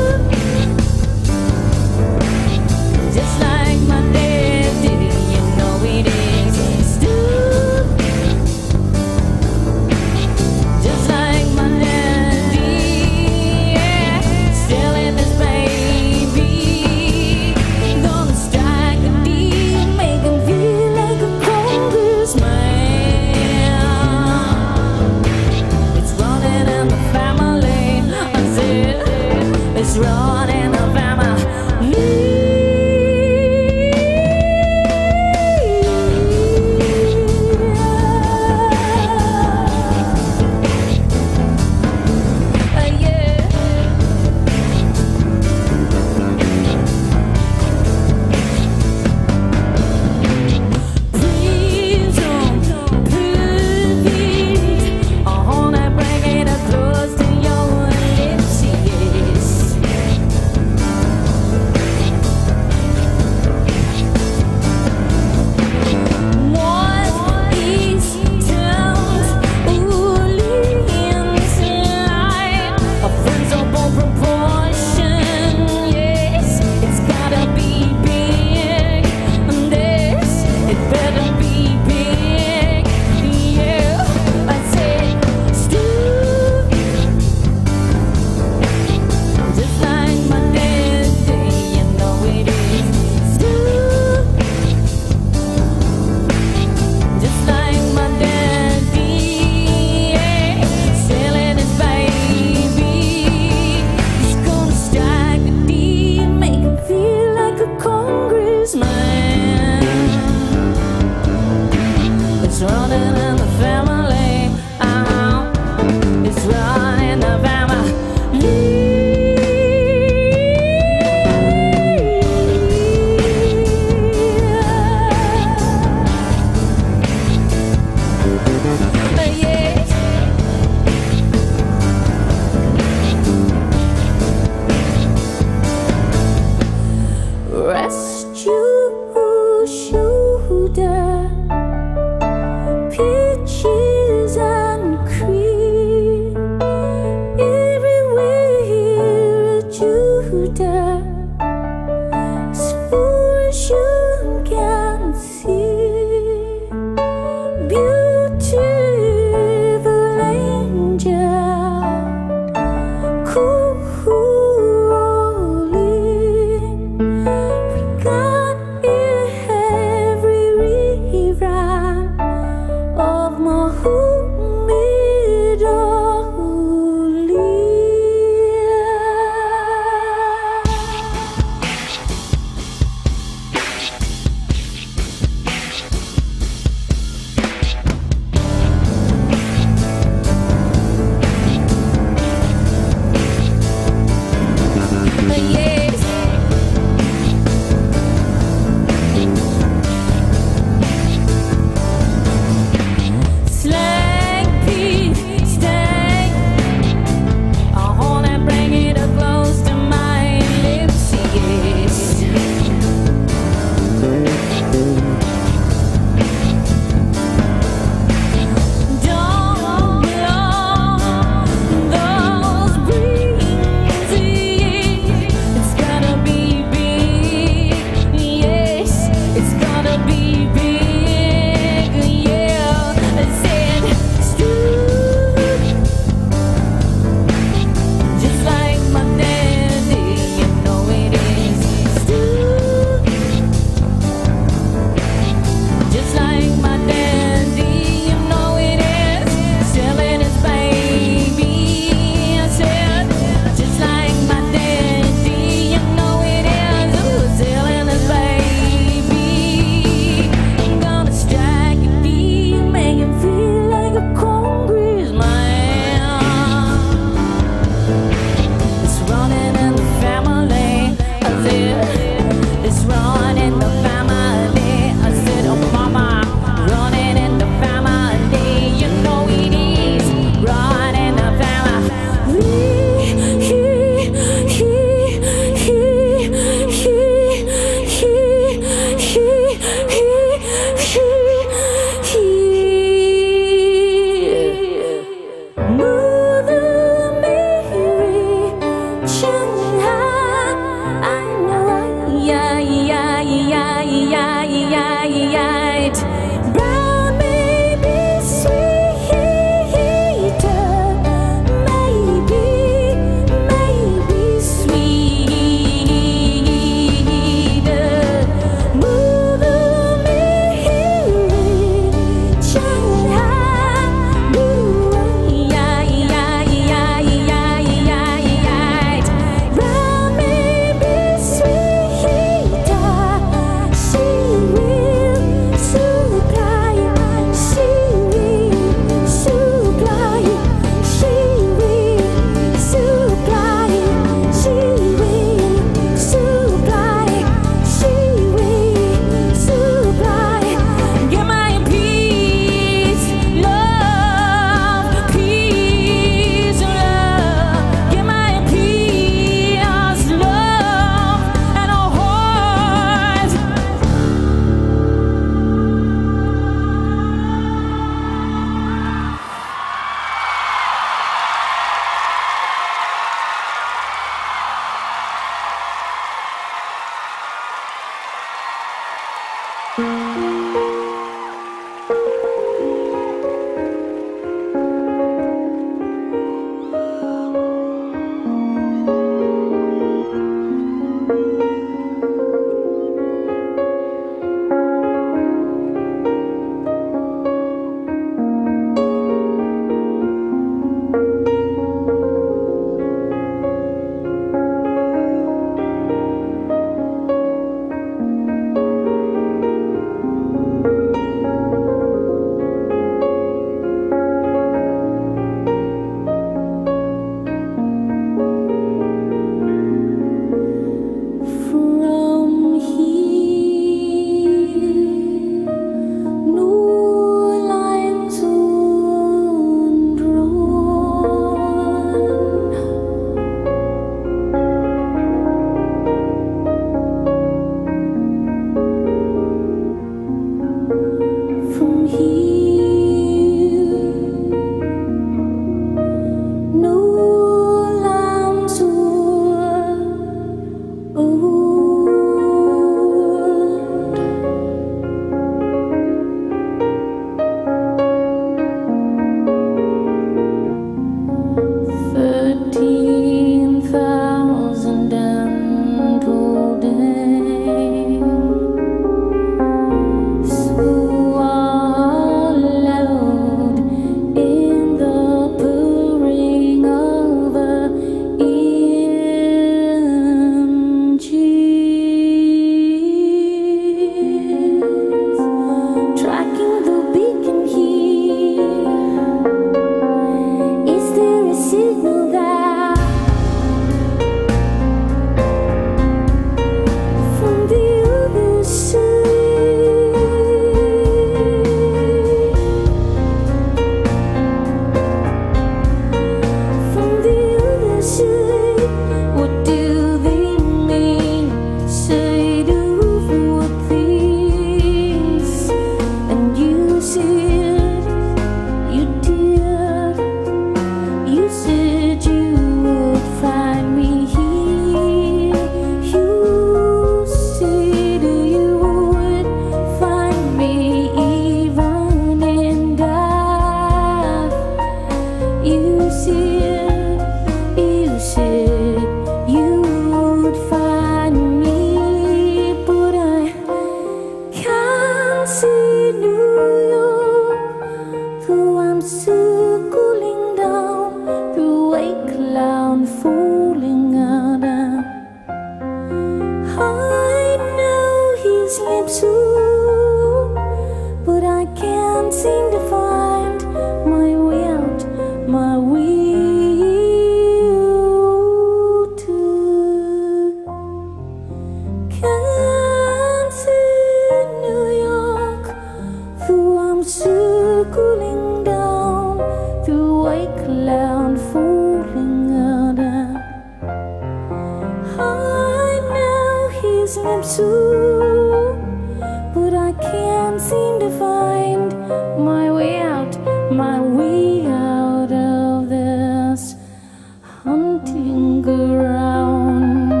Speaker 11: too, but I can't seem to find my way out, my way out of this hunting ground.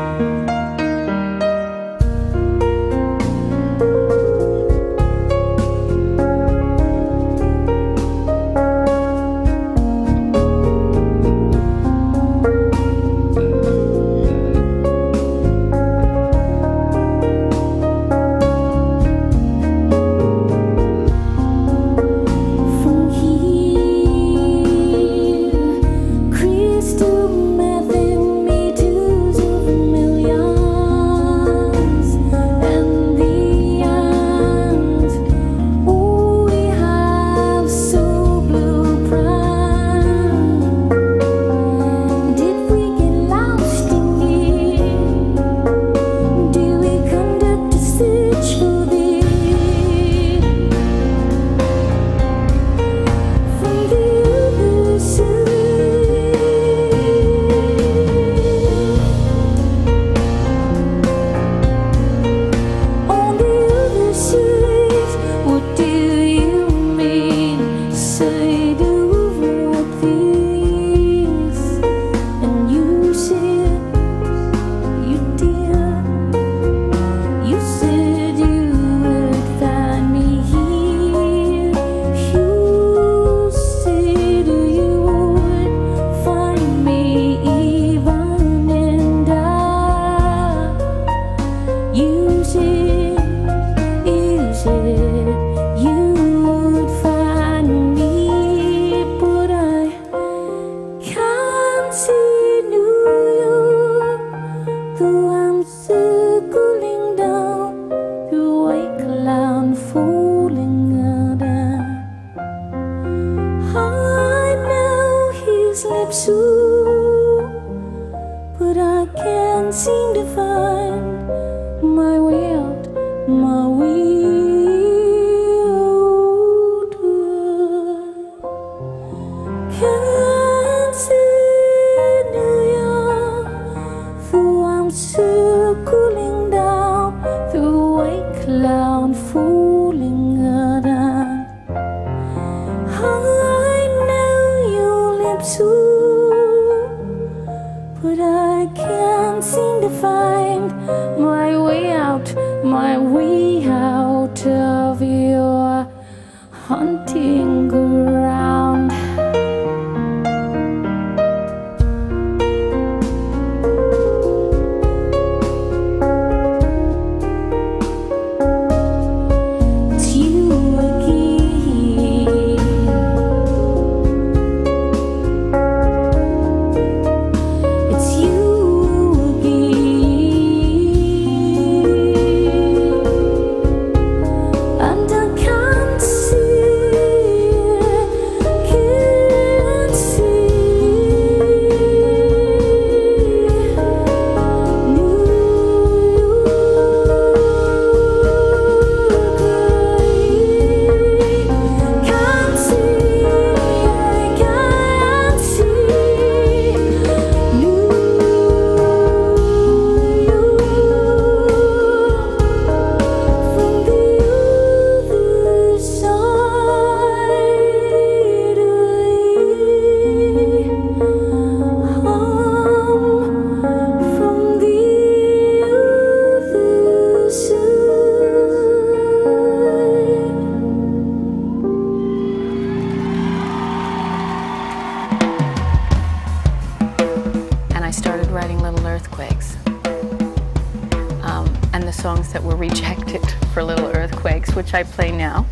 Speaker 7: Which I play now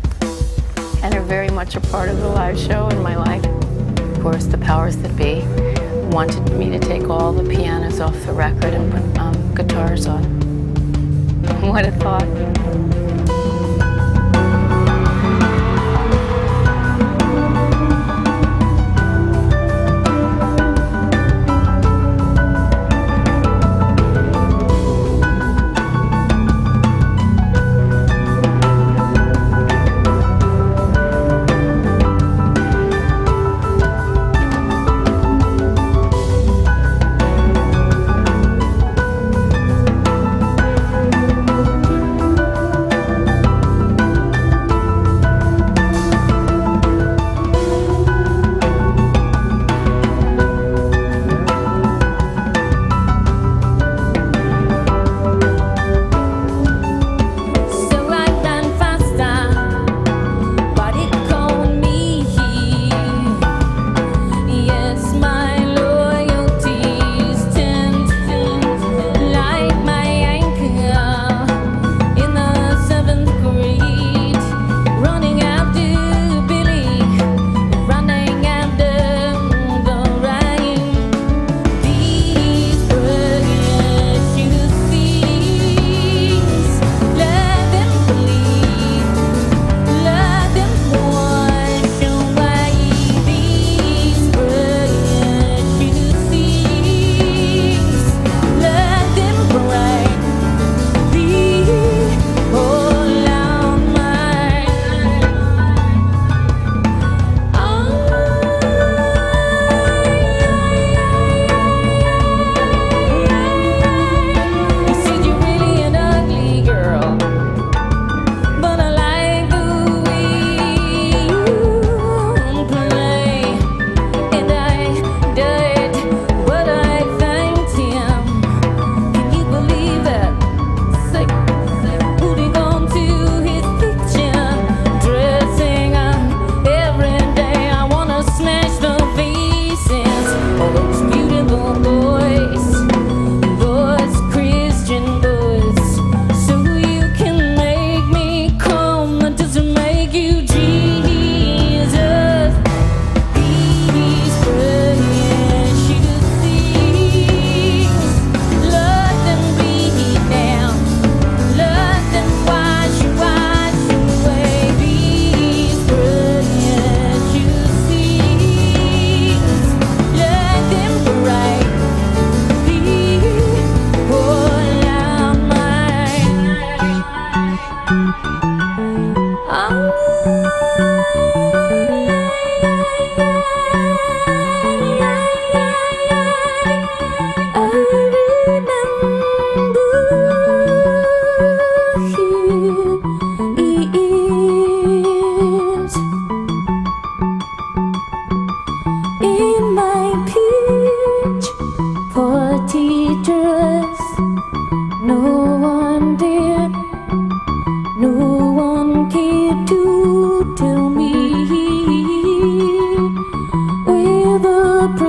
Speaker 7: and are very much a part of the live show in my life. Of course, the powers that be wanted me to take all the pianos off the record and put um, guitars on. What a thought.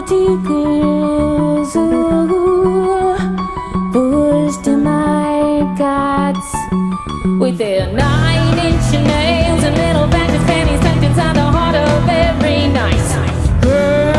Speaker 11: two girls, ooh, pushed in my guts with their nine-inch nails and little badges, panties tucked inside the heart of every nice girl.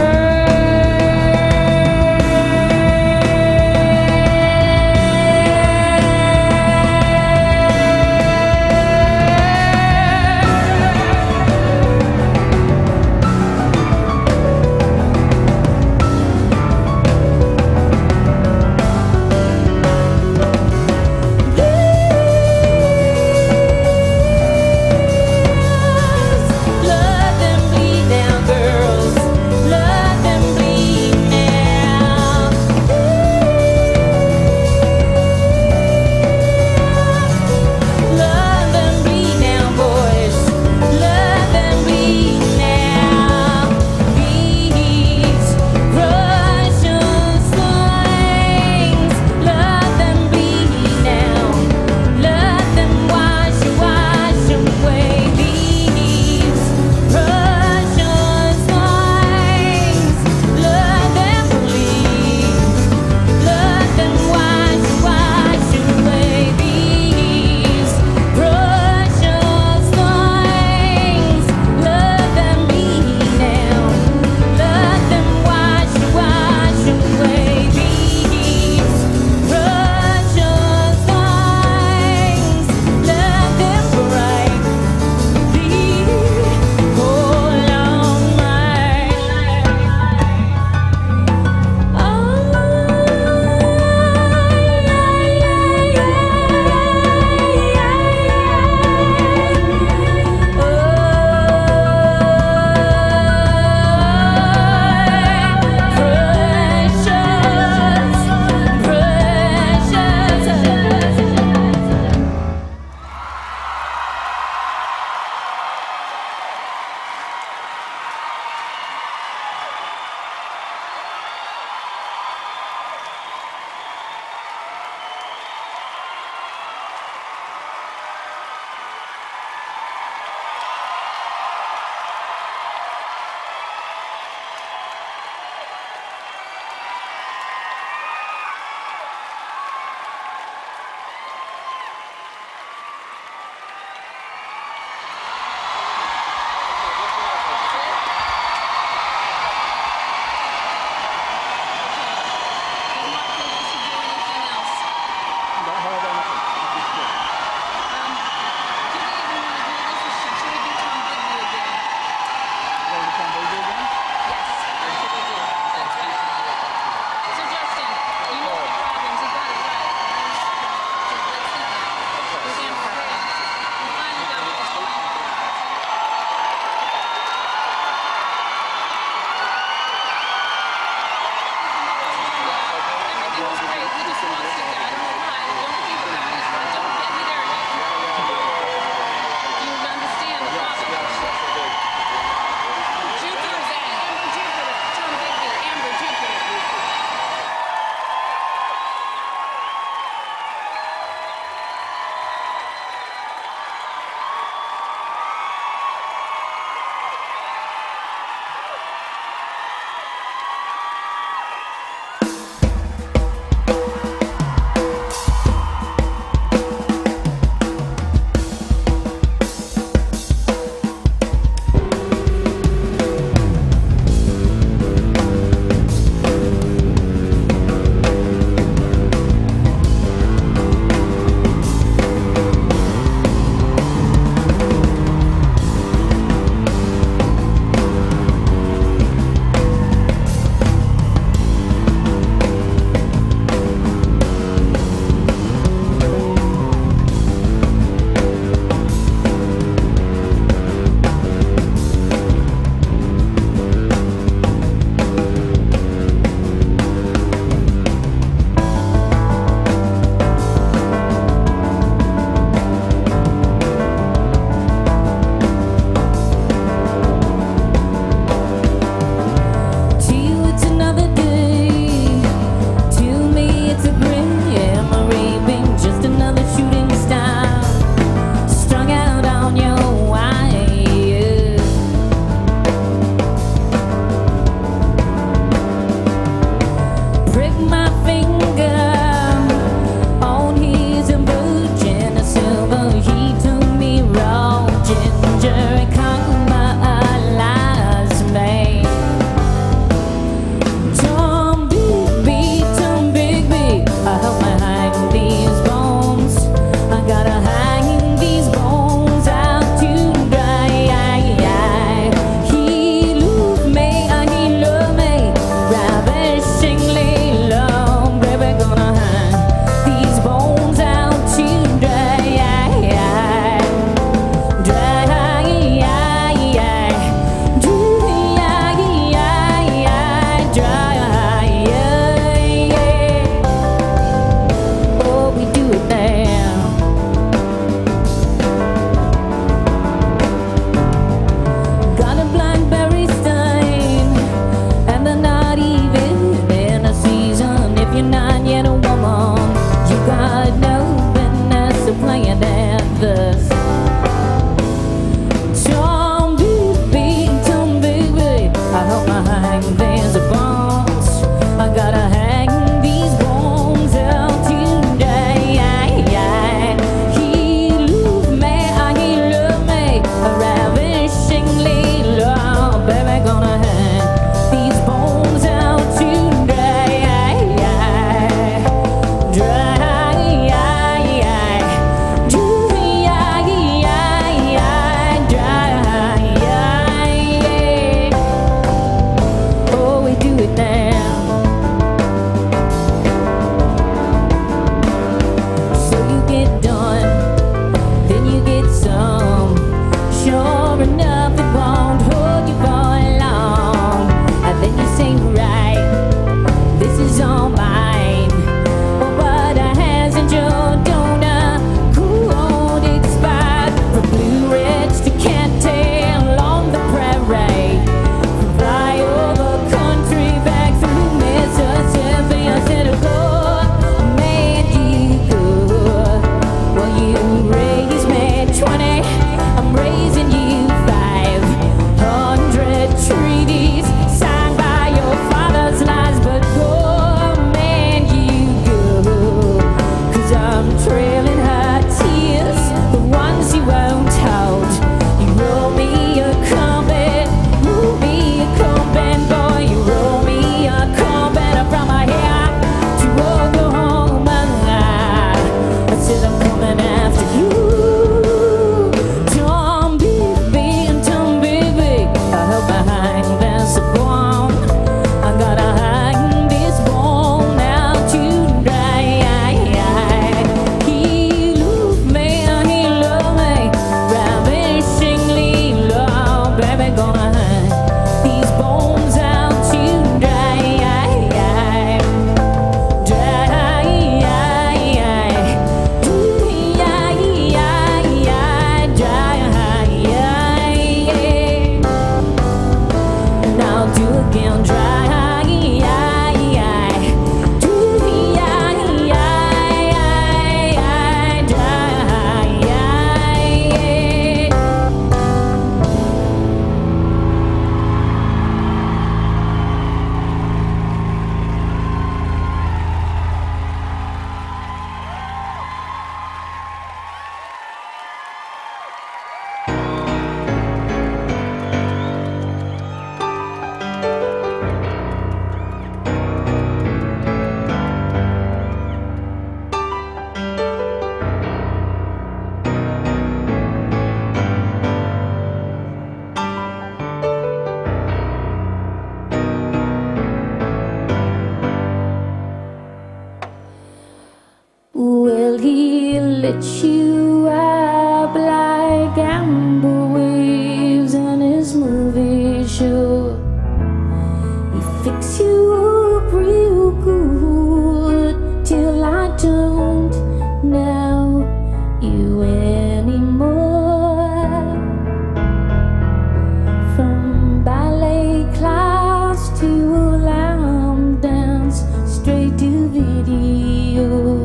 Speaker 11: do again, dry. Will he let you up like amber waves on his movie show? He fix you up real good till I don't know you anymore. From ballet class to a lamb dance, straight to video.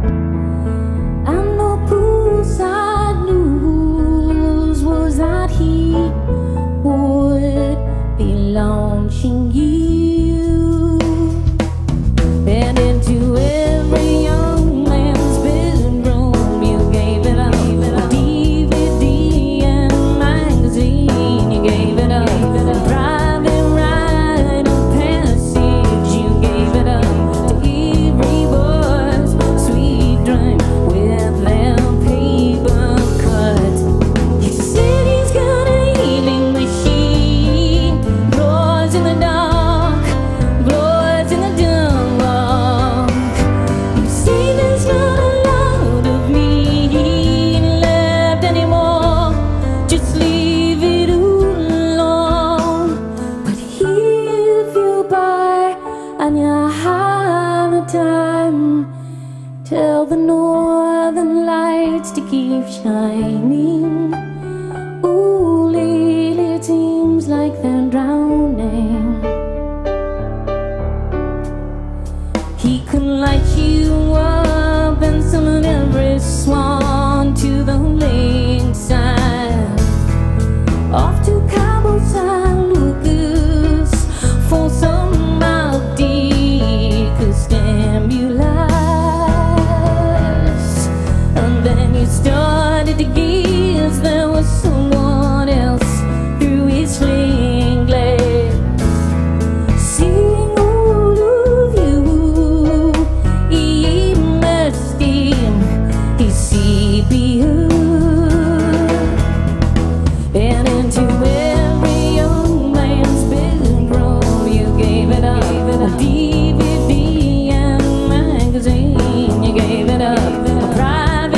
Speaker 11: Sad news was that he would be launching you, and into every young man's bedroom you gave it up. D V D and magazine, you gave it up. Private ride and passage, you gave it up. To every boy's sweet dream with them tell the northern lights to keep shining. Ooh, lately it seems like they're drowning. He could light you up and summon every swan to the lakeside, off to Cabo San Lucas for some Maldica stimuli. Started to gaze, there was someone else through his sling glass, seeing all of you. He immersed in his sepia, and into every young man's bedroom you gave it up. D V D and magazine, you gave it up. A private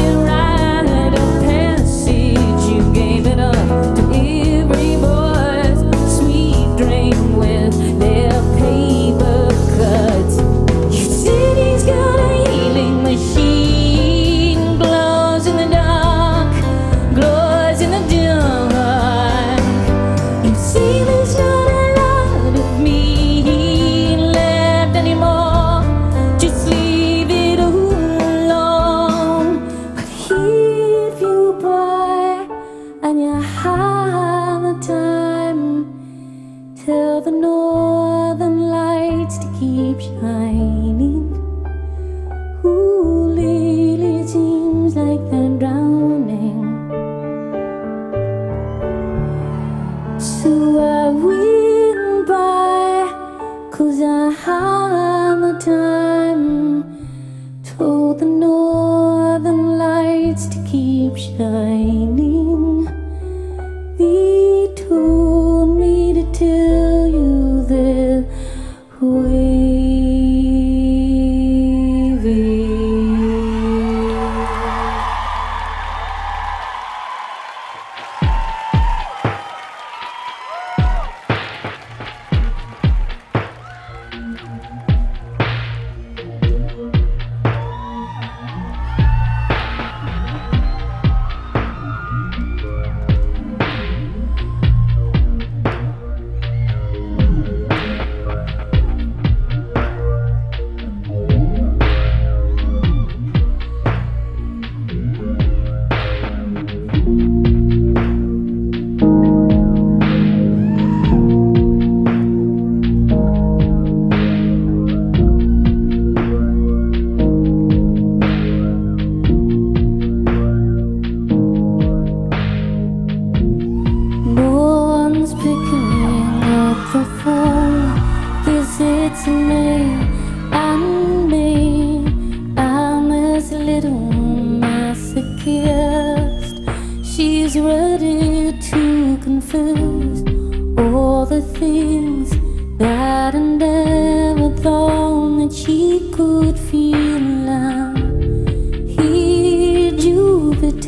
Speaker 11: to every boy's sweet dream with their paper cuts. You said he's got a healing machine, glows in the dark, glows in the dark. You see there's not a lot of me left anymore, just leave it alone. But if you buy and you have the time, tell the northern lights to keep shining. Ooh, lately it seems like they're drowning. So I went by, 'cause I have the time, told the northern lights to keep shining. They told me to tell you they're waving.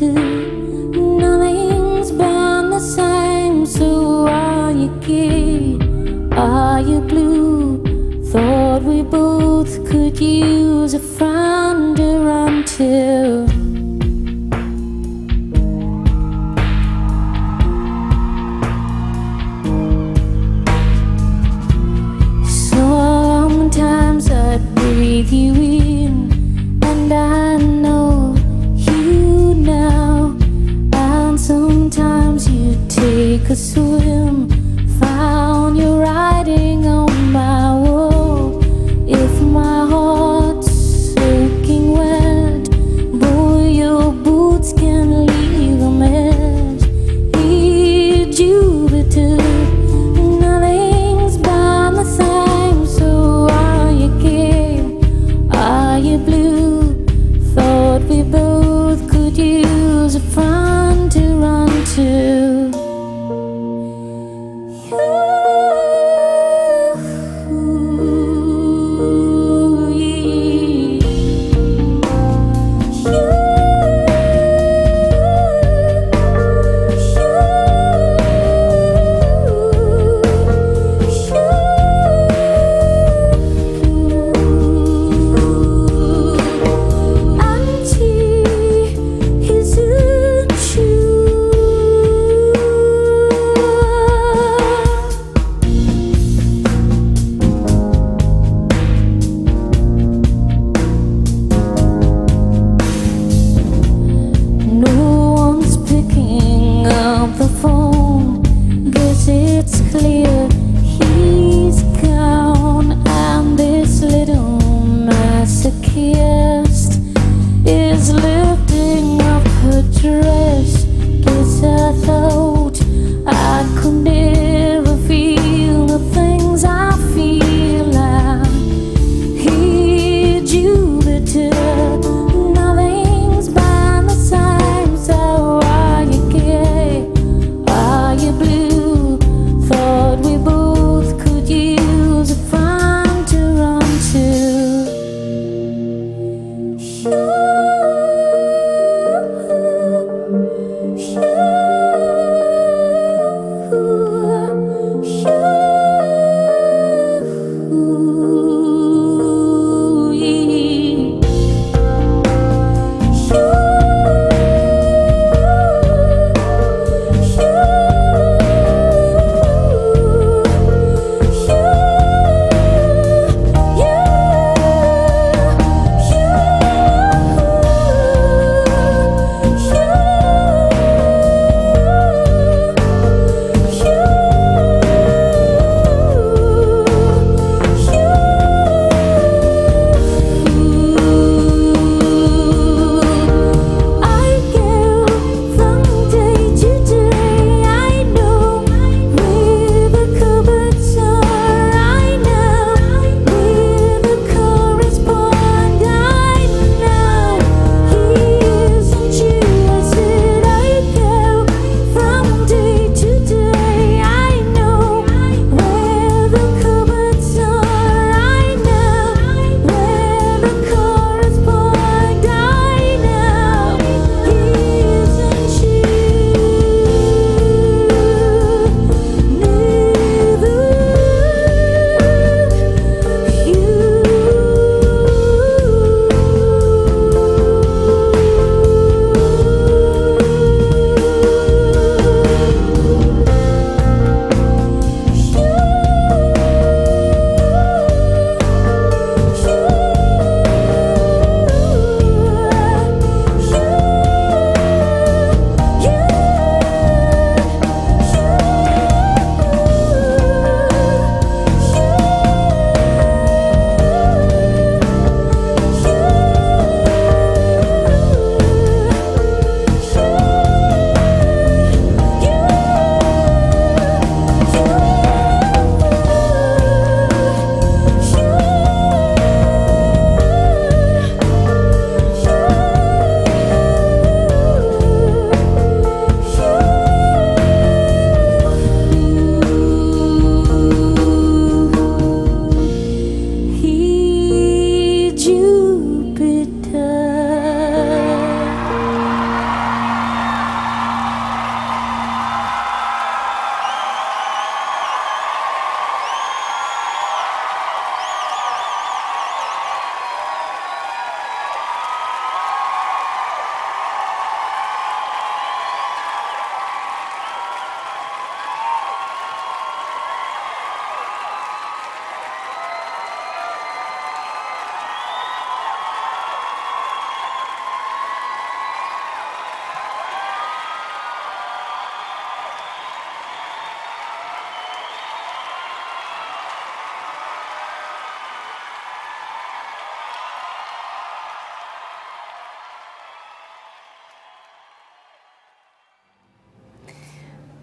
Speaker 11: too. Nothing's been the same, so are you gay? Are you blue? Thought we both could use a friend to run to. Sometimes I breathe you in, and I know you now. And sometimes you take a swim, found your writing on my wall. If my heart's soaking wet, boy, your boots can leave a mess. Hey, Jupiter, nothing's been the same, so are you gay?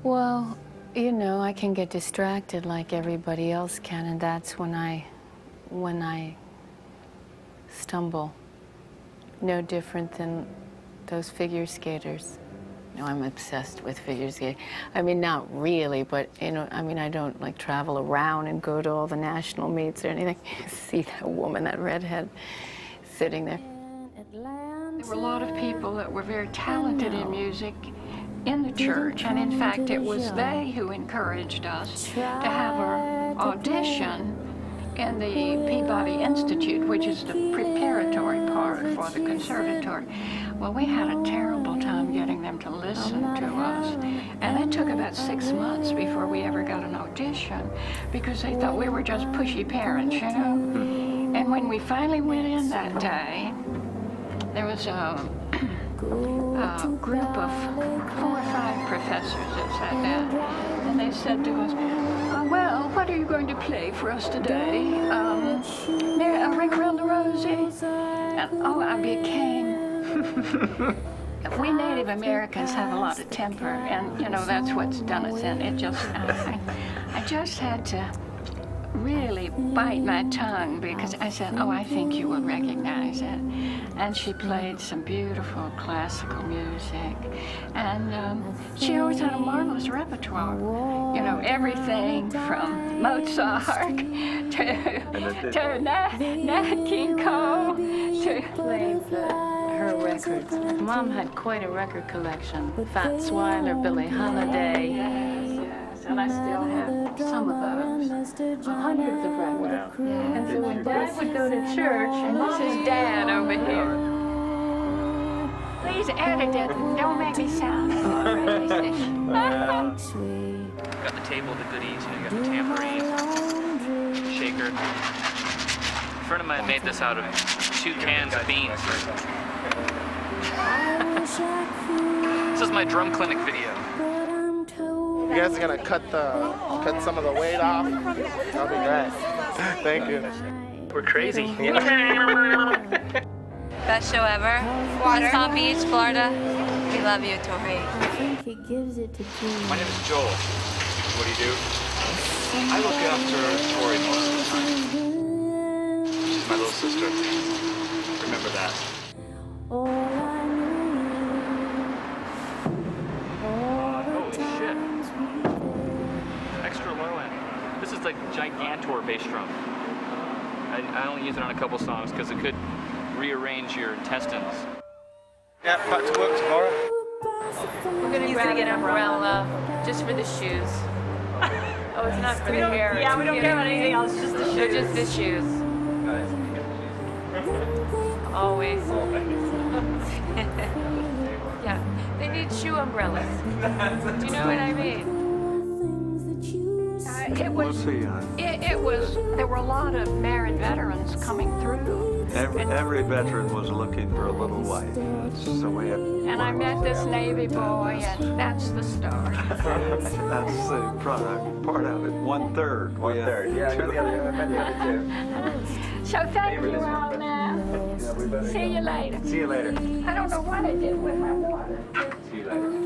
Speaker 7: Well, you know, I can get distracted like everybody else can, and that's when I, when I stumble. No different than those figure skaters. You know, I'm obsessed with figure skating. I mean, not really, but, you know, I mean, I don't, like, travel around and go to all the national meets or anything. See that woman, that redhead, sitting there.
Speaker 12: There were a lot of people that were very talented in music in the church, and in fact, it was they who encouraged us to have our audition in the Peabody Institute, which is the preparatory part for the conservatory. Well, we had a terrible time getting them to listen to us, and it took about six months before we ever got an audition, because they thought we were just pushy parents, you know? And when we finally went in that day, there was a, a group of four or five professors that sat down, and they said to us, uh, well, what are you going to play for us today? Um, a Ring Around the Rosie? And, oh, I became... We Native Americans have a lot of temper, and, you know, that's what's done us in. It just... I, I just had to really bite my tongue, because I said, oh, I think you will recognize it. And she played some beautiful classical music, and um, she always had a marvelous repertoire. You know, everything from Mozart to, to Nat, Nat King Cole to...
Speaker 7: Played the, her records. Mom had quite a record collection. Fats Weiler, Billie Holiday.
Speaker 12: And I still have some of those.
Speaker 7: Hundreds of records.
Speaker 12: Wow. Yeah.
Speaker 7: And so when Dad would go to church, and this is Dad over here.
Speaker 12: Please edit it. Don't make me sound racist.
Speaker 9: Got the table, the goodies, you know, you got the tambourine, shaker. A friend of mine made this out of two cans of beans. This is my drum clinic video.
Speaker 4: You guys are gonna cut the cut some of the weight off. That'll be great. Thank you.
Speaker 9: We're crazy.
Speaker 13: Best show ever. West Palm Beach, Florida. We love you, Tori.
Speaker 14: My name is Joel. What do you do? I look after Tori most of the time. She's my little sister. Remember that.
Speaker 9: Like Gigantor bass drum. I, I only use it on a couple songs because it could rearrange your intestines.
Speaker 2: Yeah, back to work tomorrow.
Speaker 7: We're gonna grab an umbrella just for the shoes. Oh, it's not for the hair.
Speaker 5: Yeah, we don't care about anything else, just the shoes.
Speaker 7: They're just the shoes. Always. Yeah, they need shoe umbrellas. Do you know what I mean?
Speaker 12: It was, it, it was, there were a lot of married veterans coming through.
Speaker 15: Every, every veteran was looking for a little wife. That's the way it
Speaker 12: And I met this Navy boy, and that's the story.
Speaker 15: That's the product, part of it. One third. One
Speaker 14: yeah. third, yeah. I got the other, I got the other two.
Speaker 12: So thank you all now. Yeah, see you later.
Speaker 14: See you later.
Speaker 12: I don't know what I did with my water.
Speaker 14: See you later.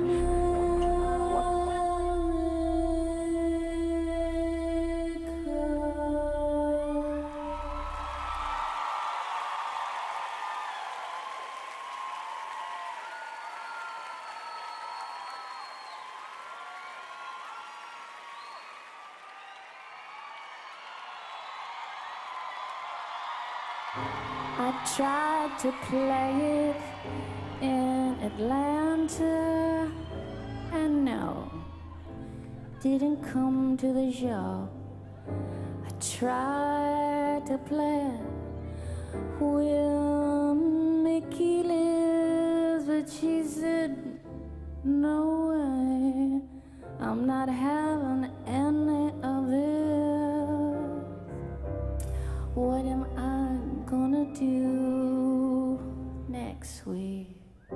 Speaker 11: I tried to play it in Atlanta, and no, didn't come to the show. I tried to play it where Mickey lives, but she said, no way, I'm not having any of this. What am I gonna do next week?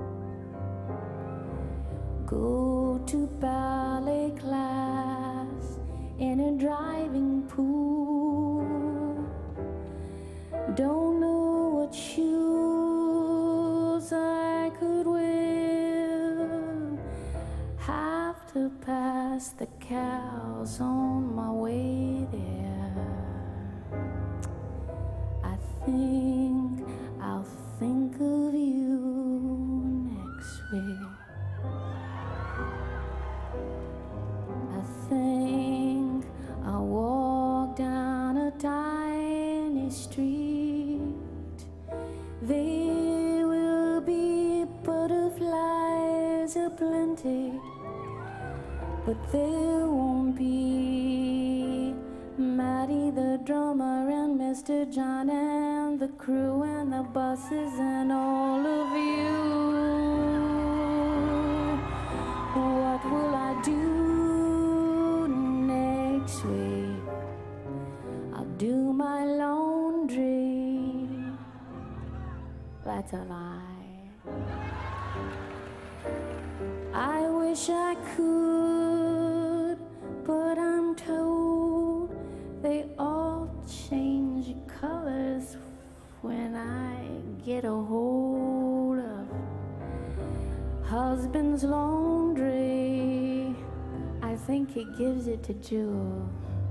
Speaker 11: Go to ballet class in a driving pool. Don't know what shoes I could wear. Have to pack street. There will be butterflies aplenty, but there won't be Matty the drummer and Mister John and the crew and the buses and all of you. What will I do next week? I'll do my laundry. That's a lie. I wish I could, but I'm told they all change colors when I get a hold of husband's laundry. I think he gives it to Jewel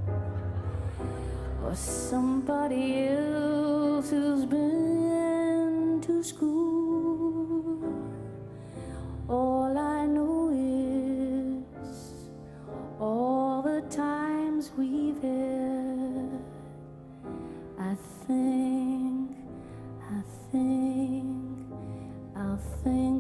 Speaker 11: or somebody else who's been to school. All I know is all the times we've had, I think, I think, I think